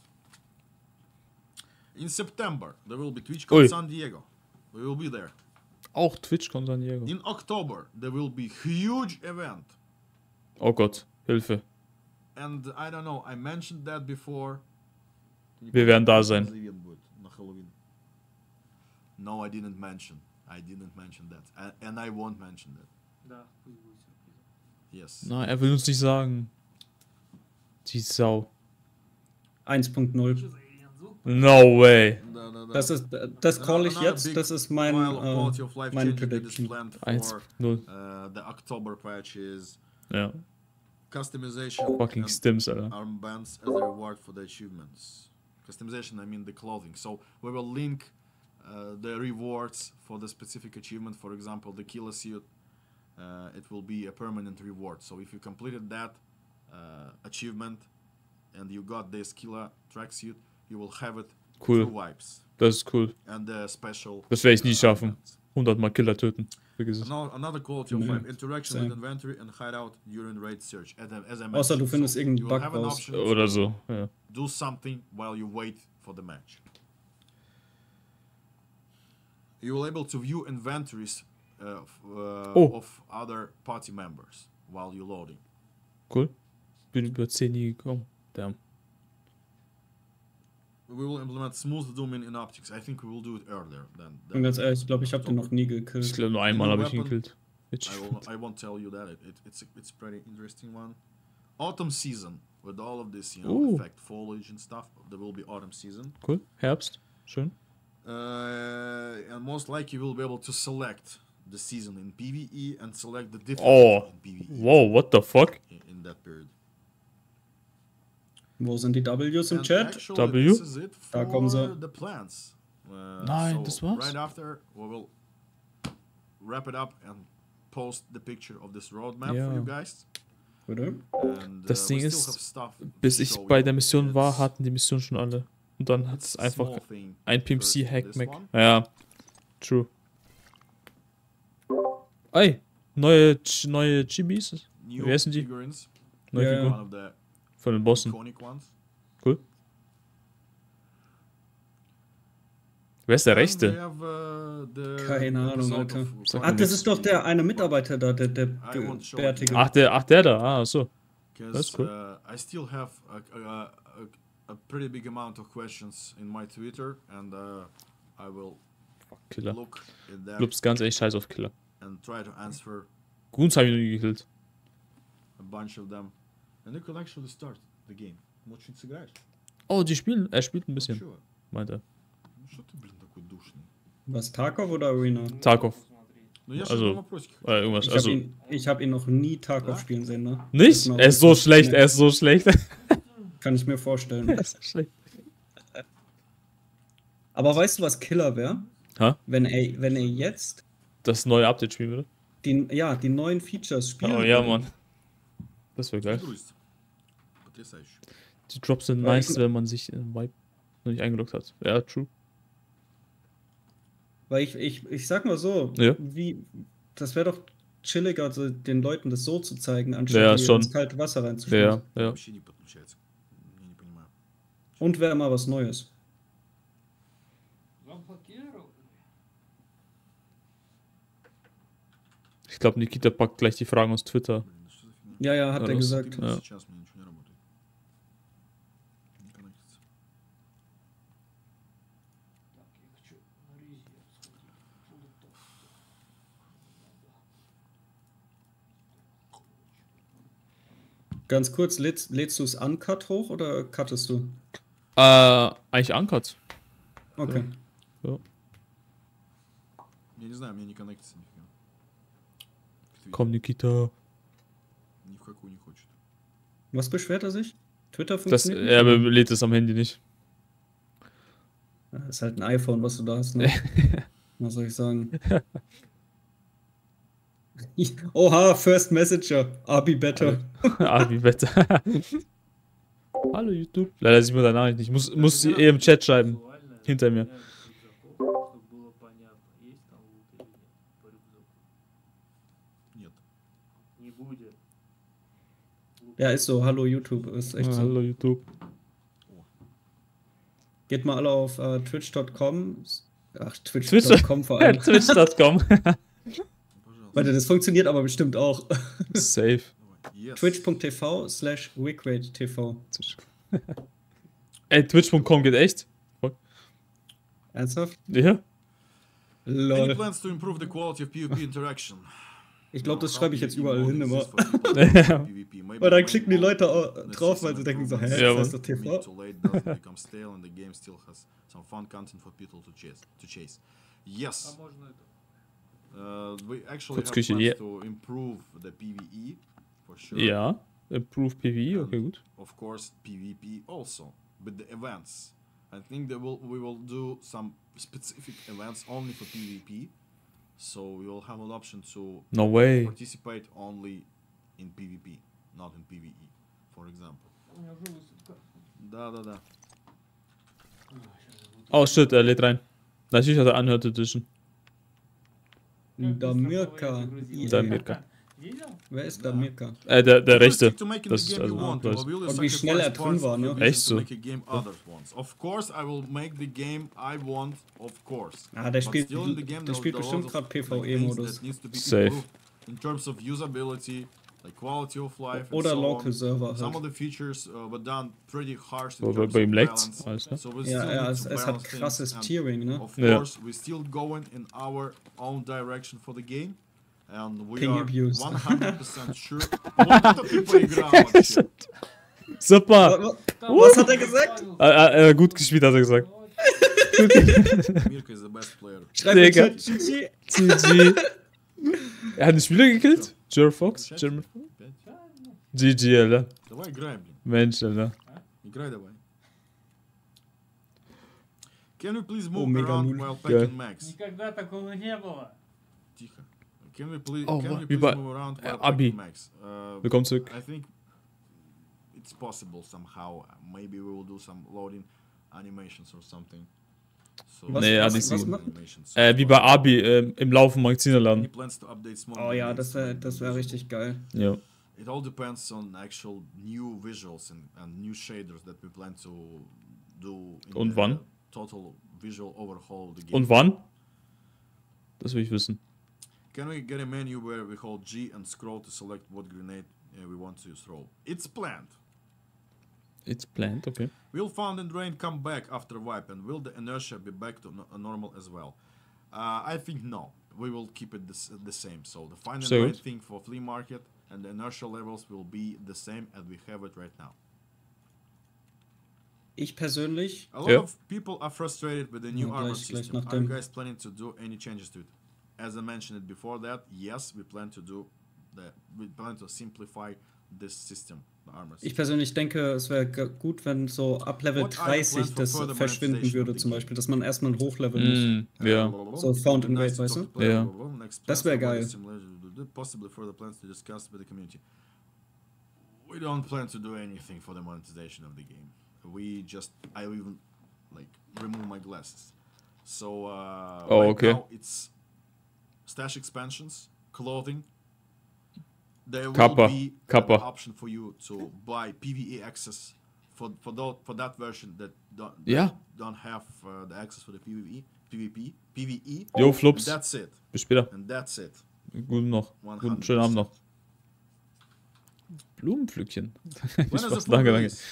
In September there will be TwitchCon Ui. San Diego. We will be there. Auch Twitch kommt San Diego. In October, there will be huge event, Oh Gott, Hilfe. and I don't know. I mentioned that before. Wir werden da sein. Event будет на Halloween. No, I didn't mention. I didn't mention that, and, and I won't mention that. Да, пусть будет сюрприз. Yes. Nein, er will uns nicht sagen. Die Sau. eins Punkt null. Что за Ильянзу? No way. Да, да, да. Das ist, das call ich Another jetzt. big Das ist mein, pile of quality äh, of life meine changes that is Prediction. planned eins for null. uh, the October patch is Ja. customization Fucking and Stims, Alter. armbands as a reward for the achievements. Customization, I mean the clothing. So we will link uh, the rewards for the specific achievement. For example, the killer suit. Uh, it will be a permanent reward. So if you completed that uh, achievement and you got this killer tracksuit, you will have it Cool. through wipes Das ist cool. and the special. Das werde ich nie uh, schaffen. armbands. hundert Mal Killer töten. Vergiss es. Another, another quality of Yeah, life: interaction same. with inventory and hideout during raid search. As I, as I Außer du mentioned. findest So irgendeinen you will Bug have an raus. option Oder to so. Ja. do something while you wait for the match. You will able to view inventories uh, f- uh, Oh. of other party members while you're loading. Cool. Bin über zehn nie gekommen. Damn. We will implement smooth zooming in optics. I think we will do it earlier than. Und than ganz ehrlich, ich glaube, ich habe den noch nie Ich gekillt. glaube, nur einmal habe ich ihn gekillt. I, will, I won't tell you that. It, it, it's a, it's pretty interesting one. Autumn season with all of this, you know, Ooh. effect foliage and stuff. There will be autumn season. Cool. Herbst. Schön. Uh, and most likely you will be able to select the season in PvE and select the different Oh. in PvE Wow, what the fuck? in, in that period. Wo sind die W's im And Chat? actually, W? this is it Da kommen for sie. the plans. Uh, Nein, so das war's? Right after, we will wrap it up and post the picture of this roadmap Ja. for you guys. Oder? And, Das uh, Ding we still ist, have stuff to Bis ich show bei you. der Mission war, It's- hatten die Mission schon alle. Und dann hat it's es a einfach small thing ein P M compared to C-Hack this Mac. one. Ja, true. Ey, neue, Ch- neue Chibis? New Wer sind die? figurines. Neue Ja, ja. Figuren. One of the Von den Bossen. iconic ones. Cool. Wer ist der And we Rechte? have, uh, the Keine Ahnung, episode Alter. of Sag Ah, mir das nix. ist doch der eine Mitarbeiter da, der, der, I der won't show Bärtige. it. Ach, der, ach, der da. Ah, so. Because That's cool. uh, I still have a, a, a, a pretty big amount of questions in my Twitter, and uh, I will Killer. look at that Clubs ganz echt scheiß auf Killer. and try to answer Goons habe ich noch nie gekillt. a bunch of them. And you can actually start the game. Очень сыграешь? Oh, die spielen. Er spielt ein bisschen, Чего? meint er. Ну что ты, блин, такой душный? Was, Tarkov oder Arena? Tarkov. Ну я Also, же на вопросики хочу. Äh, irgendwas. Ich habe Also, ihn, ich hab ihn noch nie Tarkov Ja? spielen sehen, ne? nicht? Genau. Er ist so schlecht, Nee. er ist so schlecht. Kann ich mir vorstellen. Er ist so schlecht. Aber weißt du, was Killer wäre? Ha? Wenn er, wenn er jetzt Das neue Update spielen würde. die, ja, die neuen Features spielen Oh ja, würde. Mann. Das wäre geil. Грусть. Потрясающе. Die Drops sind Weil nice, ich- wenn man sich in Vibe noch nicht eingeloggt hat. Ja, true. Weil ich, ich, ich sag mal so, Ja. wie, das wäre doch chilliger, also den Leuten das so zu zeigen, anstatt Ja, die schon. ins kalte Wasser reinzuschmeißen. Ja, ja. Вообще не подключается. Я не понимаю. Und wäre mal was Neues. Заблокировали. Ich glaube, Nikita packt gleich die Fragen aus Twitter. Блин, ну что за фигня? Ja, ja, hat Ja, er das- gesagt. Именно Ja. сейчас у меня ничего не работает. Не коннектится. Так, я хочу на резерв сходить. Плутов. Ganz kurz, lädst, lädst du es uncut hoch oder cuttest du? Äh, eigentlich uncut. Okay. Я не знаю, у меня не коннектится нифига. Как-то Komm, Nikita. Ни в какую не хочет. Was beschwert er sich? Twitter Das, funktioniert er nicht? lädt es am Handy nicht. Ja, ist halt ein iPhone, was du da hast, ne? Was soll ich sagen? Oha, First Messenger. Abi better. Ah, wie Wetter. Hallo YouTube. Leider sieht man deine Nachricht nicht. Ich muss, muss sie eh im Chat schreiben. Визуально Hinter mir. разгоняют рюкзаков, чтобы было понятно, есть там лут или нет по рюкзаку. Нет. Не будет. Лут Ja, ist so. Hallo YouTube. Ist echt Ah, so. hallo YouTube. Geht mal alle auf äh, twitch Punkt com. Ach, twitch Twitch- Punkt com vor allem. Twitch Punkt com. Пожалуйста. Warte, das funktioniert aber bestimmt auch. Safe. Давай. Yes. twitch Punkt tv slash wickrate tv. Ey, Twitch Punkt com geht echt? Ernsthaft? Ja? Any Lol. plans to improve the quality of PvP interaction? Ich glaube, das How schreibe ich jetzt PvP überall mode hin immer. exists for people in PvP. Maybe Weil dann main klicken die mode, Leute au- let's drauf, see weil some sie denken so, hä, improvements. Ja, ist das Mid doch T V? to late doesn't become stale and the game still has some fun content for people to chase. To chase. А Yes, можно это? uh, we actually have Kurzküche, plans yeah. to improve the PvE for sure. Ja. Improve PvE, okay, gut. Of course, PvP also with the events. I think that we'll, we will do some specific events only for PvP, so we will have an option to No way. participate only in PvP, not in PvE, for example. У меня уже высадка. Da da da. Oh shit, er lädt rein. Natürlich hat er Unheard Edition. Da Mirka. Da Mirka. Видел? Wer ist da Mirka? Äh, der, der Rechte. To making Das the ist game you also- want, das- or will you Und wie schnell er sacrifice drin parts war, of ne? your Echt vision so. to make a game other ones? Of course, I will make the game I want, of course. Ah, der But spielt, still in the game der there's spielt a lot bestimmt of, gerade like, things PvE-Modus. that needs to be Safe. improved in terms of usability, like quality of life, and Oder so Local on. Server Some of halt. the features uh, were done pretty harsh in Bei, bei, terms bei of ihm leckt's. balance. Alles, ne? So we Ja, still ja, need es, to es hat balance krasses things and Tiering, ne? Of Ja. course, we're still going in our own direction for the game. And we Ping are abuse. one hundred percent sure. Вот это ты поиграл вообще. Super! Wa- Was hat er gesagt? Äh, äh, gut gespielt, hat er gesagt. Mirka is the best player. Schreib mir Digga. Chat, G G. G G. Er hat einen Spieler gekillt? Jerry Fox? German G G, Alter. Давай играем, блин. Mensch, Alter. Играй давай. Can we please move Oh, mega around null. while Geil. packing max? Никогда такого не было. Тихо. Can we please, Oh, can wa- we wie please bei- move around äh, while Abi. packing max? Uh, Willkommen zurück. I think it's possible somehow. Maybe we will do some loading animations or something. So Was- Nee, was- hat nicht was so. ma- animations. Äh, wie bei Abi ähm, im Laufen Any Magazinerladen. plans to update small Oh ja, games das to wäre make das them wär usable? richtig geil. Ja. It all depends on actual new visuals and, and new shaders that we plan to do in Und the wann? total visual overhaul of the game. Und wann? Das will ich wissen. Can we get a menu where we hold G and scroll to select what grenade uh, we want to throw? It's planned. It's planned, okay. Will Found and Drain come back after wipe, and will the inertia be back to no- normal as well? Uh, I think no. We will keep it this, the same. So the Find and So Drain good. thing for Flea Market and the inertia levels will be the same as we have it right now. Ich persönlich, A lot Yeah. of people are frustrated with the new Ja, armor gleich- gleich system. nach Are you dem. guys planning to do any changes to it? As I mentioned it before that, yes, we plan to do the, we plan to simplify this system, the armor system. ich persönlich denke, es wäre g- gut, wenn so ab Level What are the plans dreißig for das further verschwinden monetization würde, of the zum game? Beispiel, dass man erstmal hochleveln muss. Mm, ja. So Found and Nice Raid, to weißt talk du? to player, Ja. Next Das plans wär for what geil. is simulation, possibly further plans to discuss with the community. We don't plan to do anything for the monetization of the game. We just, I even like remove my glasses. So uh, Oh, right okay. now it's stash expansions, clothing. There will Kappa, be Kappa. an option for you to buy PvE access for for that for that version that don't Ja. don't have uh, the access for the PvE, PvP, PvE. Jo, And Flups. that's it. Bis später. And that's it. Guten noch. Guten schönen Abend noch. Blumenpflückchen. When is the Spaß, full danke, danke. release?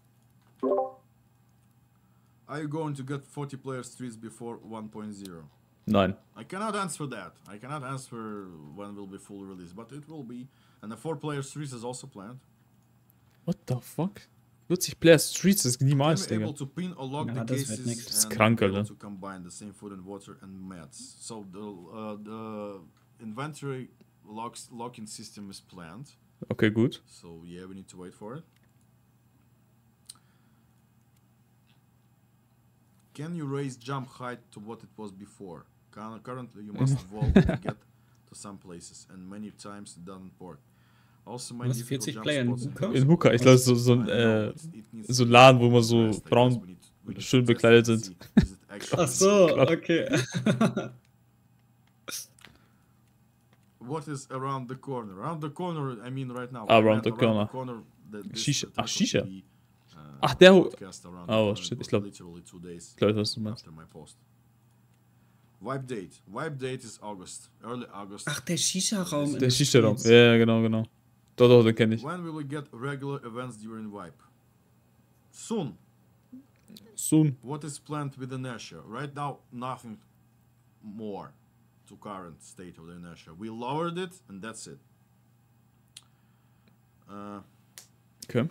Are you going to get forty player streets before one point oh? Nein. I cannot answer that. I cannot answer when will be full release, but it will be. And the four player streets is also planned. What the fuck? vierzig Player Streets ist niemals, Can be Digga. able to pin or lock Ja, the das wird cases nix. Das ist and krank, be able Alter. to combine the same food and water and meds. So the uh, the inventory locks locking system is planned. Okay, gut. So yeah, we need to wait for it. Can you raise jump height to what it was before? Cur- Currently, you must evolve to get to some places, and many times it doesn't work. Also, many Was, difficult vierzig jump Player in spots Hooker? the In Hooker, ich glaube, so, so I ein, know, äh, it's- it needs so to ein be Laden, wo man so addressed, I braun guess. We need- we need to schön test it bekleidet and sind. see, is it actually- Ach so, Klar. okay. What is around the corner? Around the corner, I mean right now. Ah, I around meant the corner. corner that this Shisha- ah, title Shisha. will be, uh, Ach, der Ho- podcast around the Oh, corner. shit, It ich was glaub- literally two days Ich glaube, was du meinst. after my post. Wipe date. Wipe date is August. Early August. Ach, der Shisha-Raum. in Der den Shisha-Raum. Streets. Ja, ja, genau, genau. Doch, doch, den kenne ich. When will we get regular events during Wipe? Soon. Soon. What is planned with inertia? Right now, nothing more to current state of the inertia. We lowered it, and that's it. Uh, Okay.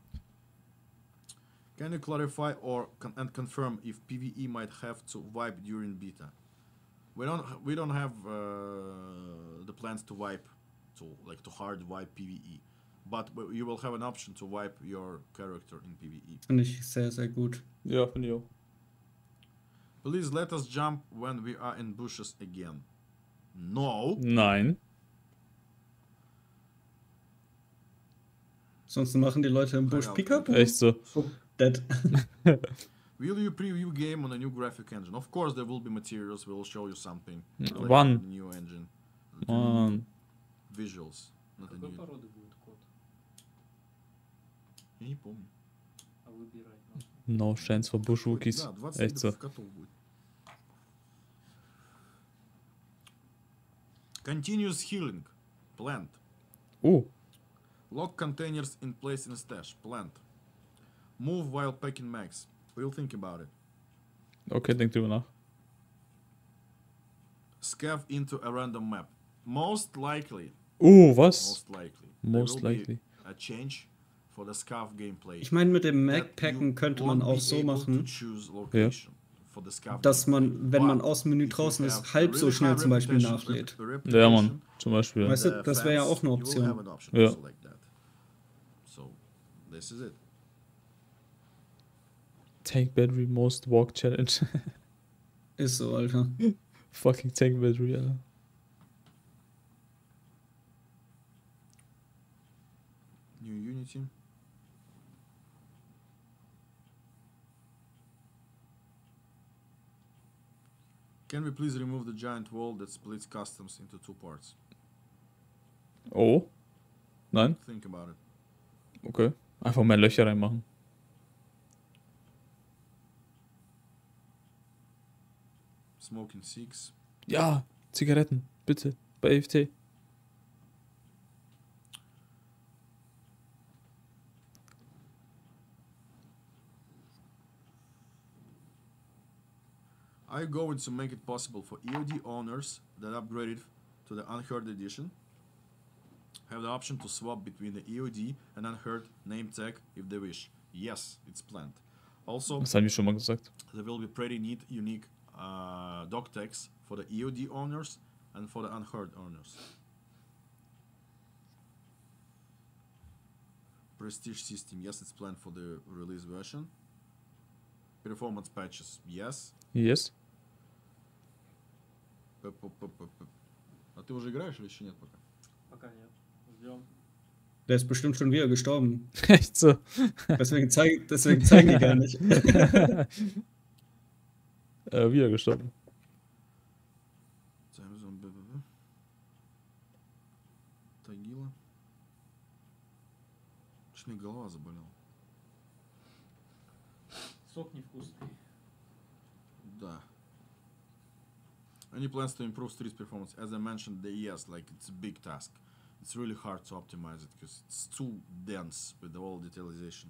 Can you clarify or con- and confirm if PvE might have to wipe during beta? We don't ha- we don't have uh, the plans to wipe, to like to hard wipe PvE, but w- you will have an option to wipe your character in PvE. Finde ich sehr, sehr gut. Ja, finde ich auch. Please let us jump when we are in bushes again. No. Nein. Sonst machen die Leute im Busch Ja, Pickup. Echt so. Dead. Will you preview game on a new graphic engine? Of course, there will be materials. We will show you something. like One. a new engine. Mann. Visuals. Not a Какой new. породы будет кот? Я не помню. А выбирать надо. No chance for Bush Wookies. Да, двадцать Echt so. видов котов будет. Continuous healing. Planned. Oh. Lock containers in place in stash. Planned. Move while packing max. We'll think about it. Okay, denk drüber nach. Scav into a random map. Most likely. Oh, was? Most likely. Most there will likely. Be a change for the Scav gameplay. Ich meine, mit dem that Macpacken you könnte man won't auch be so able to machen, choose location for the Scav dass gameplay. man, wenn man But aus dem Menü if you draußen have ist, a halb so really schnell high zum Beispiel reputation- nachlädt. rep- Ja, Mann. reputation Zum Beispiel. Weißt du, the das wäre ja fans, auch eine you will Option. have an option Ja. also like that. So, this is it. Tank Battery Most Walk Challenge. Ist so, Alter. Fucking Tank Battery, Alter. New Unity. Can we please remove the giant wall that splits customs into two parts? Oh. Nein? Think about it. Okay. Einfach mehr Löcher reinmachen. Smoking six. Ja, Zigaretten, bitte. Bei E F T. Are you going to make it possible for E O D owners that upgraded to the Unheard edition have the option to swap between the E O D and Unheard name tag if they wish? Yes, it's planned. Also, Das haben wir schon mal gesagt. there will be pretty neat, unique uh, dog tags for the E O D owners and for the Unheard owners. Prestige system, yes, it's planned for the release version. Performance patches, yes. Yes. П-п-п-п-п. А ты уже играешь или еще нет пока? Пока нет. Ждем. Der ist bestimmt schon wieder gestorben. Echt so. Deswegen, zeig, deswegen zeigen die gar nicht. äh, wieder gestorben. Amazon бэ бэ бэ. Тагила. Чуть мне голова заболела. Сок невкусный. Да. Any plans to improve Street's performance? As I mentioned, the yes, like it's a big task. It's really hard to optimize it because it's too dense with all detailization.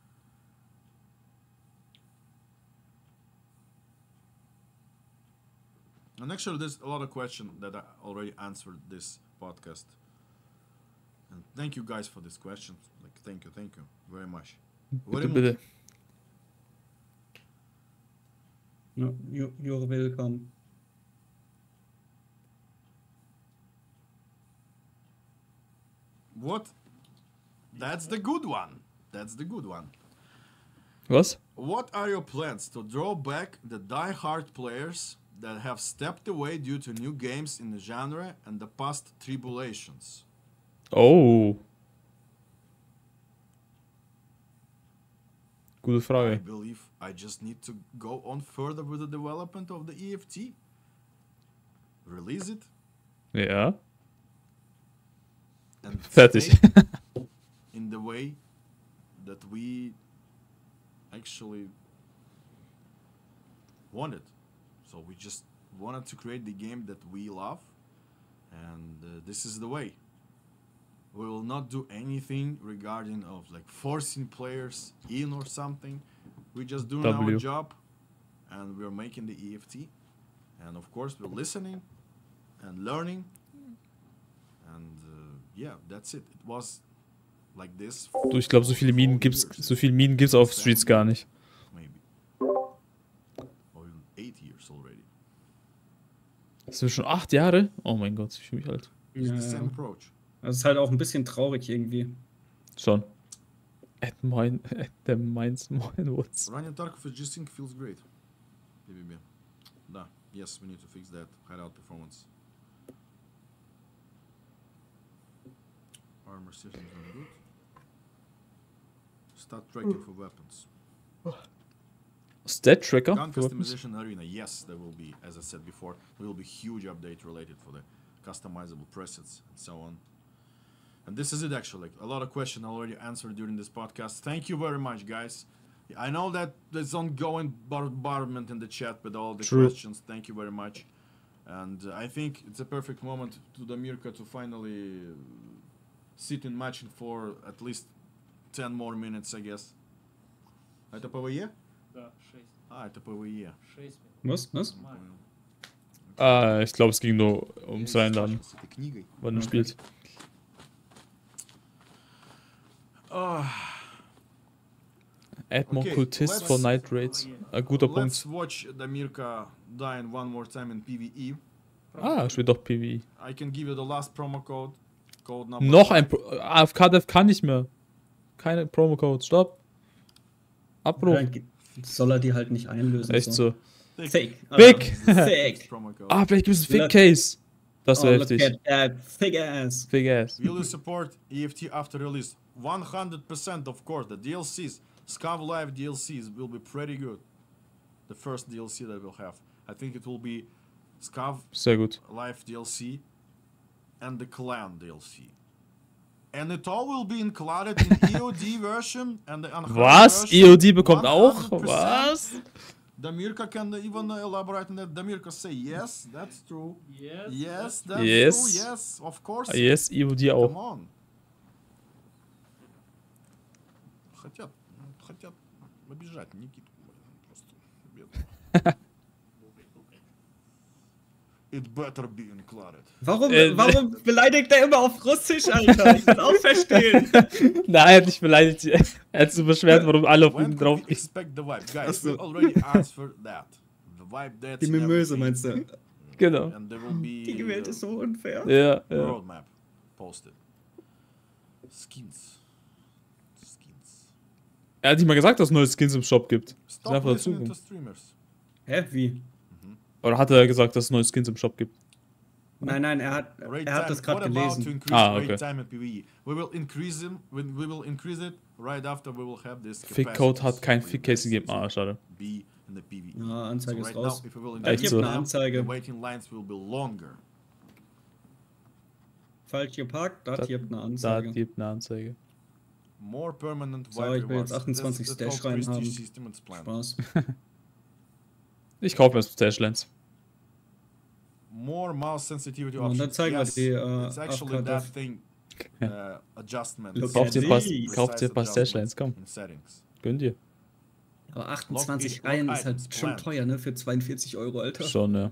And actually, there's a lot of questions that I already answered this podcast. And thank you guys for these questions. Like, thank you, thank you very much. Bitte, bitte. No, you, you're welcome. What? That's the good one. That's the good one. Was? What are your plans to draw back the die-hard players that have stepped away due to new games in the genre and the past tribulations? Oh. Gute I Frage. believe I just need to go on further with the development of the E F T. Release it Ja. and Fertig. stay in the way that we actually wanted. So we just wanted to create the game that we love, and uh, this is the way. We will not do anything regarding of like forcing players in or something. We just doing W. our job, and we're making the E F T, and of course we're listening and learning, and uh, yeah, that's it. It was like this. Du, ich glaube, so viele Minen gibt's, so viele Minen gibt's auf Streets gar nicht. Maybe. Or even eight years already. Das sind schon acht Jahre? Oh mein Gott, ich fühle mich alt. It's Ja, the same ja. approach. Das ist halt auch ein bisschen traurig irgendwie. Schon. At mine, at the mines mine woods. Running Tarkov with G-Sync feels great. P V B. Да. Yes, we need to fix that. Hideout performance. Armor system is not good. Start tracking for weapons. Stat Tracker? Gun für Weapons? customization arena. Yes, there will be, as I said before, there will be huge update related for the customizable presets and so on. And this is it actually. A lot of questions already answered during this podcast. Thank you very much, guys. I know that there's ongoing bombardment in the chat with all the True. questions. Thank you very much. And uh, I think it's a perfect moment to Damirka to finally uh, sit in matching for at least ten more minutes, I guess. Это ПВЕ? Да, шесть. А, это ПВЕ. шесть минут. Was? Was? Нормально. Ah, ich glaube, es ging nur ums Я Reinladen, с этой книгой. wann du Okay. spielst. Ah, Add more Okay, cultists for let's- night raids. Ein guter let's Punkt. watch Damirka dying one more time in PvE. Ah, spielt doch PvE. I can give you the last promo code. Code number. Noch ein Pro A F K-Dev kann nicht mehr. Keine Promo-Code. Stopp. Abbruch. Dann soll er die halt nicht einlösen. Echt so. Thick. Thick. Big. Thick. Promo code. Ah, vielleicht gibt es einen Let- Thick-Case. Das Oh, wäre look heftig. at that thick ass. Big ass. Will you support E F T after release? one hundred percent, of course. The D L Cs, Scav Live D L Cs, will be pretty good. The first D L C that we'll have. I think it will be Scav Sehr gut. Live D L C and the Clan D L C. And it all will be included in E O D version and the unheard Was? version. E O D bekommt auch? one hundred percent. Was? Damirka can even elaborate on that. Damirka say yes, that's true. Yes. Yes, that's Yes. true. Yes, of course. Ah, yes, E O D Come auch. on. Хотят, хотят обижать Никиту. Просто бедного. It better be included. Warum, Äh, warum beleidigt er immer auf Russisch, Alter? Ich will auch verstehen. Nein, er hat nicht beleidigt. Er hat sich beschwert, warum alle auf When ihn could drauf we gehen. expect the vibe? Guys, Achso. we already answered that. The vibe that's Die in Mimöse, everything. meinst du? Genau. And there will be Die Welt ist so unfair. Ja, uh, ja. roadmap posted. Skins. Skins. Er hat nicht mal gesagt, dass es neue Skins im Shop gibt. Stop einfach listening dazu. to streamers. Hä, wie? Oder hat er gesagt, dass es neue Skins im Shop gibt? Nein, nein, er hat, Raid er hat time. das gerade What about to gelesen. increase Ah, raid okay. time in PvE? We will increase them when we will increase it right after we will have this. Fickcode hat kein capacities Fick-Case for gegeben. you Ah, guys schade. to be in the PvE. Ja, Anzeige So ist right raus. now, if we will Echt increase so? them, Eine Anzeige. the waiting lines will be longer. Falsch geparkt, da Da- gibt eine Da Anzeige. gibt eine Anzeige. More permanent So, vibe ich will jetzt rewards. achtundzwanzig That's- that's Stash how rein Prestige haben. System is planned. Spaß. Ich kaufe mir das Stashlands. More mouse sensitivity Und dann options. zeigen wir Yes, die, äh, it's actually Aftercut that of- thing. Uh, adjustment. Look Kauft at dir ein paar, these. kauft dir ein paar Precise Stashlands, komm. adjustments in settings. Gönn dir. Aber achtundzwanzig Lock it- Reihen lock ist halt items schon planned. teuer, ne? Für zweiundvierzig Euro, Alter. Schon, ja.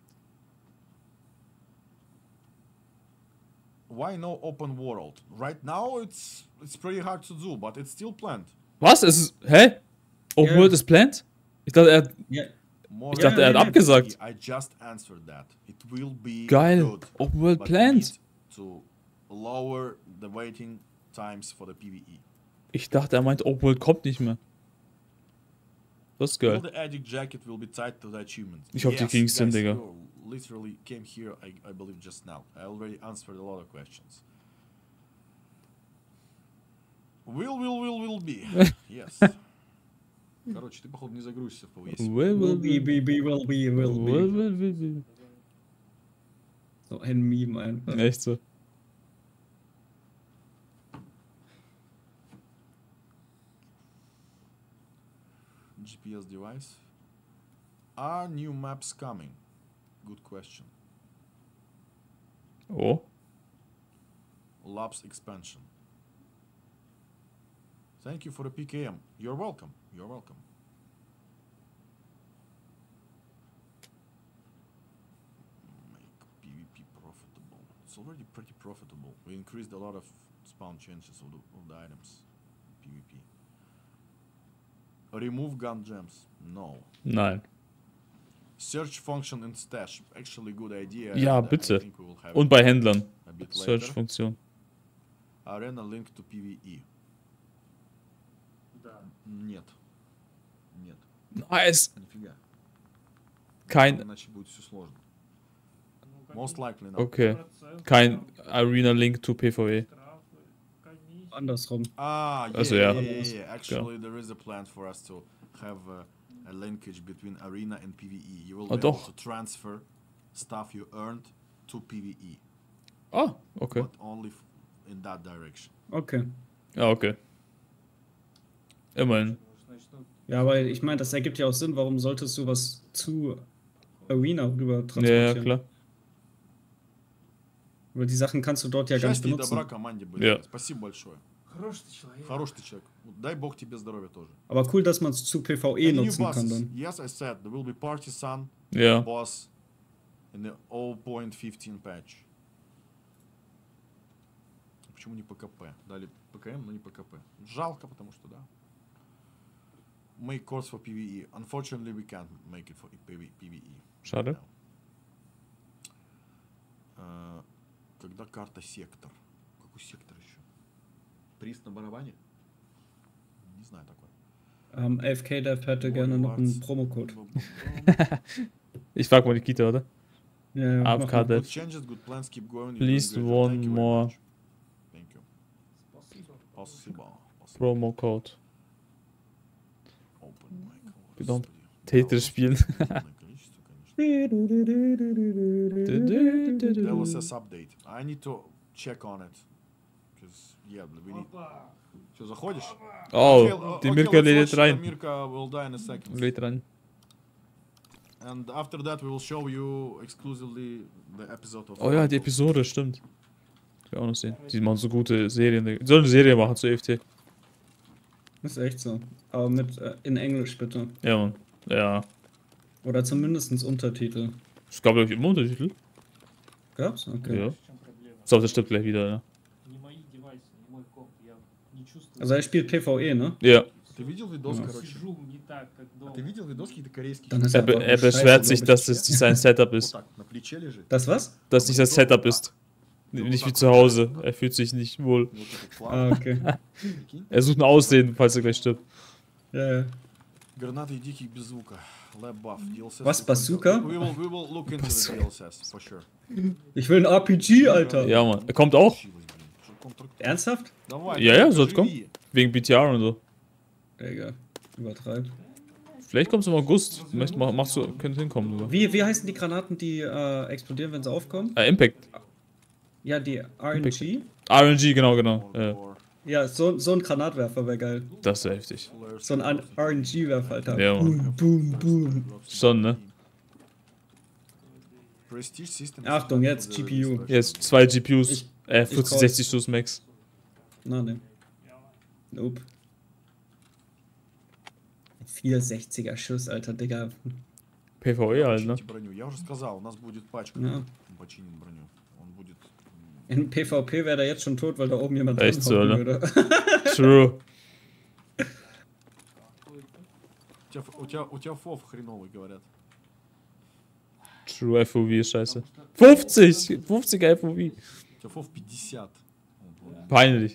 Why no open world? Right now it's it's pretty hard to do, but it's still planned. Was? Es ist. Hä? Open Ja. World ist planned? Ich dachte, er hat. Ja, More Ich dachte, er hat than abgesagt. I just answered that. It will be Geil. good. Open World but we planned. need to lower the waiting times for the PvE. Ich dachte, er meint, Open World kommt nicht mehr. Das ist Will geil. the Addict Jacket will be tied to the achievement. Ich hoffe, die kriegen's hin, guys, Digga. you literally came here, I, I believe, just now. I already answered a lot of questions. Will, will, will, will be. Yes. Короче, ты, походу, не загрузишься в пи ви эс. Will, will will, be, be. be, be, will be, will Will, be. will, will, be. So ein Meme einfach. Echt so. G P S device. Are new maps coming? Good question. Oh. Labs expansion. Thank you for the P K M. You're welcome. You're welcome. Make PvP profitable. It's already pretty profitable. We increased a lot of spawn changes of the, of the items. PvP. Remove gun gems. No. Nein. Search function in stash. Actually good idea. Ja, and I bitte. think we will have Und it bei Händlern. a bit later. Search-Funktion. Arena link to PvE. Да. Нет. Нет. Nice. Нифига. Kein. Иначе будет все сложно. Ну, как Most ни- likely not. Okay. процент, Kein там, Arena Link to PvE. штрафы, комиссии. Andersrum. Ah, yeah, Also, yeah, ja. yeah, yeah, yeah. Actually, there is a plan for us to have a, a linkage between Arena and PvE. You will Ah, be able doch. to transfer stuff you earned to PvE, Ah, okay. but only f- in that direction. Okay. Ja, okay. Immerhin. Может, начнут Ja, aber ich meine, das ergibt ja auch Sinn. Warum solltest du was zu Arena rüber Ja, transportieren? ja, klar. Weil die Sachen kannst du dort ja gar nicht Счастья и benutzen. добра команде будет. Ja. Спасибо большое. Хороший ты человек. Хороший ты человек. Дай бог тебе здоровья тоже. Aber cool, dass man es zu PvE Any new nutzen kann bosses? dann. Yes, I said there will be Partisan Ja. boss in the zero point fifteen patch. Почему не ПКП? Дали ПКМ, но не ПКП. Жалко, потому что да. Make course for PvE. Unfortunately, we can't make it for PvE. Schade. Э, Когда карта сектор? Какой сектор еще? Приз на барабане? Не знаю такой. Ähm, A F K Dev hätte gerne noch einen Promocode. Ich frag mal die Kita, oder? Ja, ja, A F mach K mal. Dev. Good changes, good plans, keep going. you're Please doing great. one Thank you very more. much. Thank you. Спасибо. Спасибо. Спасибо. Promo Code. Open mic. Genau. Господи. Tetris spielen. Огромное количество, конечно. L S S update. I need to check on it. because yeah, we need. Что, заходишь? Oh, Okay, die okay, Mirka let's lädt watch, rein. uh, Mirka will die in a second. Lädt rein. And after that, we will show you exclusively the episode of. Oh ja, die Episode, stimmt. Ich will auch noch sehen. Die machen so gute Serien. Die sollen eine Serie machen zu E F T. Ist echt so. Aber mit äh, in Englisch bitte. Ja, Mann. Ja. Oder zumindest Untertitel. Es gab, glaube ich, immer Untertitel. Gab's? Okay. Ja. В чем проблема? So, das stimmt gleich wieder, ja. Не мои девайсы, не мой комп. Я не чувствую. Also er spielt PvE, ne? Ja. Ты видел видос, Ja. короче? Сижу не так, как дома. Ты видел видос какие-то корейские? Dann ist Er, er be einfach er scheiße, beschwert sich, glaub ich. dass es nicht sein Setup Вот ist. так, на плече лежит. Das was? Dass nicht das Setup ist. Nicht wie zu Hause. Er fühlt sich nicht wohl. Вот этот флаг, Ah, okay. прикинь. Er sucht ein Aussehen, falls er gleich stirbt. Ja, ja. Гранаты и дикий без звука. Lab buff. D L S S. Was, Bazooka? We will, we will look into the D L S S, for sure. Ich will ein R P G, Alter. Ja, Mann. Er kommt auch. Получилось, блин. Что контракт- Ernsthaft? Давай, Ja, ja, давай, soll's kommen. живи. Wegen B T R und so. Egal. Übertreibt. Vielleicht kommt es im August. Vielleicht mach- machst du, könnte hinkommen sogar. Wie, wie heißen die Granaten, die äh, explodieren, wenn sie aufkommen? Äh, Impact. Ja, die R N G? R N G, genau, genau. Ja, Or Ja, so, so ein Granatwerfer wäre geil. das wäre heftig. flares. So ein R N G-Werfer, Alter. Ja, Mann. Boom, boom, boom. Schon, ne? Prestige System. Achtung, jetzt G P U. Jetzt zwei G P Us. Ich- Äh, ich vierzig, call. sechzig Schuss Max. Na, ne. Nope. vierhundertsechziger Schuss, Alter, Digga. PvE halt, ne? Почините броню. Я уже сказал, у нас будет пачка. Ja. Починит броню. Он будет. In PvP wäre der jetzt schon tot, weil da oben jemand Echt so, dranhauen ne? würde. True. У тебя, у тебя, у тебя фов хреновый, говорят. True F O V ist scheiße. fünfzig! fünfziger F O V. У тебя фов пятьдесят. Вот, вот. Peinlich.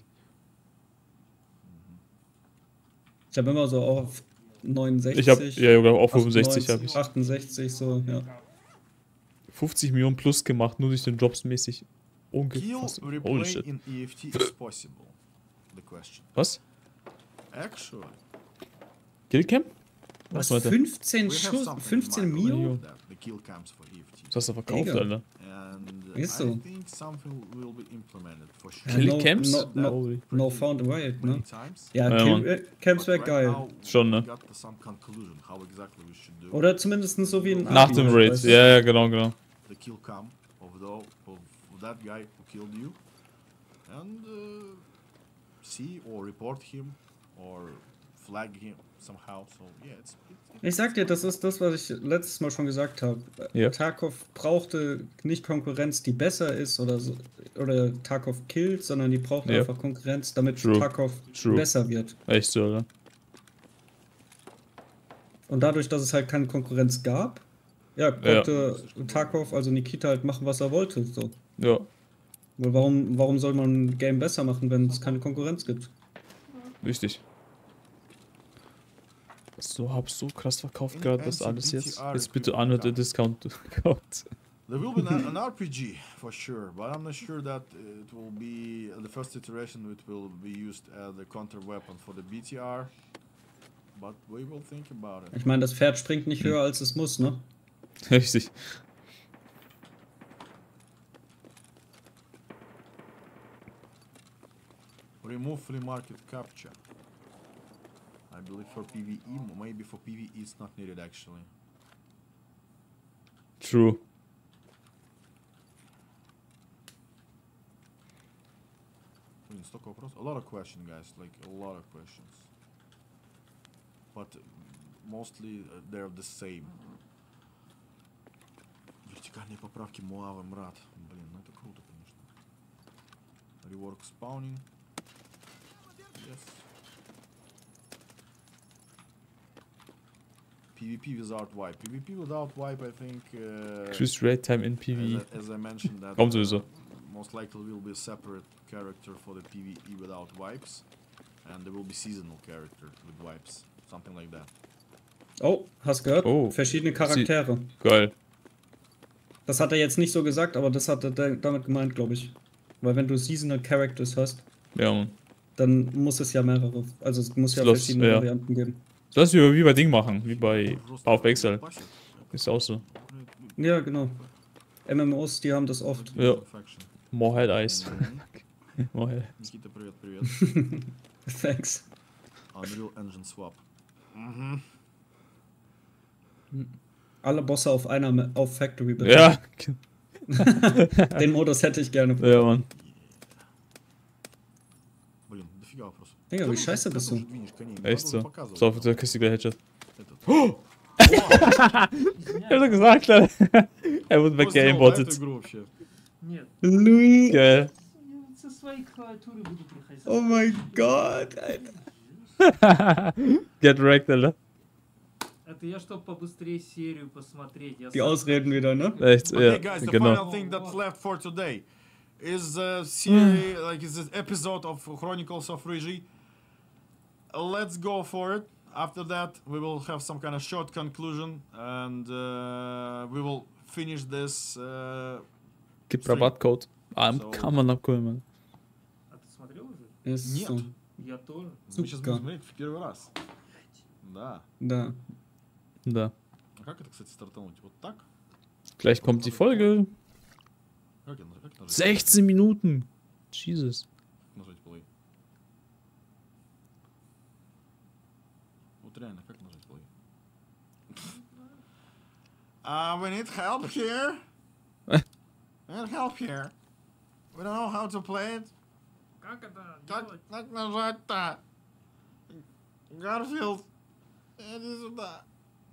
Ich habe immer so auf neunundsechzig. Ich hab, ja, sogar auch fünfundsechzig habe achtundneunzig, ich. achtundsechzig, so, ja. fünfzig Millionen plus gemacht, nur durch den Jobs mäßig. Kill, Ungefassbar. Holy replay shit. in E F T is possible. The question. Was? Actually, Killcam? Was, Leute? fünfzehn we have Schuss, something in fünfzehn mind Mio? related to that, the kill cams for E F T. Das hast du verkauft, Digga. Alter. And uh, Ist I so. think something will be implemented for sure. Ja, no- Killcams? no- no- Holy. No found a riot, Many ne? times. Ja, Ja, Kill, Mann. äh, Camps wäre But geil. now Schon, we ne? got to some conclusion how exactly we should do Oder zumindest so wie ein Nach Abi, dem Raid. weißt du? Ja, ja, genau, genau. the kill cam of, the, of that guy who killed you and uh, see or report him or flag him somehow. So yeah, it's, it's, it's Ich sag dir, das ist das, was ich letztes Mal schon gesagt habe. Ja. Tarkov brauchte nicht Konkurrenz, die besser ist oder so, oder Tarkov killt, sondern die braucht Ja. einfach Konkurrenz, damit True. Tarkov True. besser wird. Echt so, Alter. Und dadurch, dass es halt keine Konkurrenz gab, ja, konnte Tarkov, also Nikita, halt machen, was er wollte. So. Ja. Weil warum, warum soll man ein Game besser machen, wenn es keine Konkurrenz gibt? Wichtig. So, hab so krass verkauft gerade das alles jetzt. Jetzt bitte an der Discount. Account. there will be an, an R P G for sure, but I'm not sure that it will be uh, the first iteration. It will be used as a counter weapon for the B T R, but we will think about it. Ich meine, das Pferd springt nicht höher, als es muss, ne? Richtig. Remove free market capture. I believe for PvE, m- maybe for PvE it's not needed actually. True. Блин, столько вопросов. A lot of questions, guys. Like a lot of questions. But uh, mostly uh, they're the same. Вертикальные поправки Муавы, мрат. Блин, ну это круто, конечно. Rework spawning. Yes. PvP without wipe. PvP without wipe, I think. Uh, Increased raid time in as, PvE. I, as I mentioned, that Kommt uh, sowieso. most likely will be a separate character for the PvE without wipes, and there will be seasonal character with wipes, something like that. Oh, hast gehört? Oh. Verschiedene Charaktere. Geil. Das hat er jetzt nicht so gesagt, aber das hat er da- damit gemeint, glaube ich. Weil wenn du Seasonal Characters hast, Ja, Mann. dann muss es ja mehrere, also es muss ja Slots, verschiedene ja. Varianten geben. Lass mich wie bei Ding machen, wie bei Power of Exile. Ist auch so. Ja, genau. M M Os, die haben das oft. Ja. More Head Eyes. Mhm. Oh, ja. Никита, привет, привет. Thanks. Unreal Engine Swap. Mhm. Alle Bosse auf einer Ma- auf Factory bitte. Ja, Den Modus hätte ich gerne. ja, Mann. Блин, дофига вопросов. Digga, wie Когда scheiße уже- bist когда du? уже двинешь коней? Мне Echt надо so. уже показывать, So, да. da kriegst du gleich Headshot. Этот. Ich hab doch gesagt, Alter. Er wurde Кто сделал, да, эту weggeaimbottet. игру вообще? Нет, Lul. Geil. я со своей клавиатуры буду проходить. Oh mein Gott, Alter. Get wrecked, Alter. Это я, чтобы побыстрее серию посмотреть. Я Die сам Ausreden хочу. wieder, ne? Echt, Okay, ja, guys, the genau. final thing that's left for today is a series, like is this episode of Chronicles of Rigi. Let's go for it. After that, we will have some kind of short conclusion, and uh, we will finish this. Uh, Gib Rabattcode. I'm So. coming abholen, Mann. А ты смотрел уже? Ist Нет. so. Я тоже. мы сейчас Сука. будем смотреть в первый раз. Да. Da. Da. А как это, кстати, стартануть? Вот так? Gleich kommt die Folge. Как, я, как нажать? sechzehn Minuten. Jesus. Нажать play. Вот реально, как нажать play? Uh, we need help here. We need help here. We don't know how to play it. Как это Как, делать? как нажать-то? Гарфилд, иди сюда.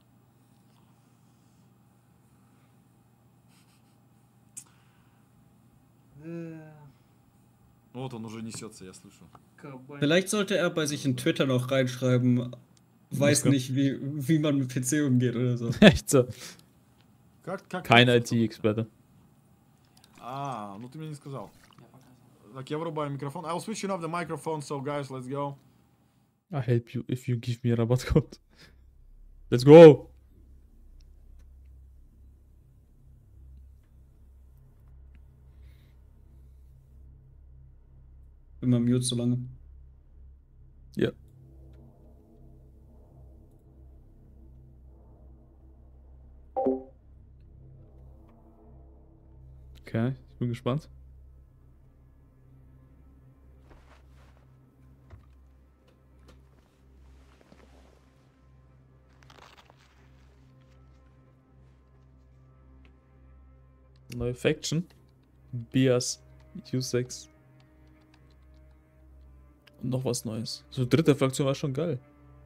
Э, Вот он уже несется, я слышу. кабань. Vielleicht sollte er bei sich in Twitter noch reinschreiben, weiß Muska. nicht, wie, wie man mit P C umgeht oder so. Echt so. Как, как Kein это? I T-Experte. А, ну ты мне не сказал. Я показывал. Так, я вырубаю микрофон. I'll switch off the microphone, so guys, let's go. I help you if you give me a Rabattcode. Let's go! Immer mute so lange. Ja. Okay, ich bin gespannt. Neue Faction. Bias. U sechs. Und noch was Neues. So, dritte Fraktion war schon geil.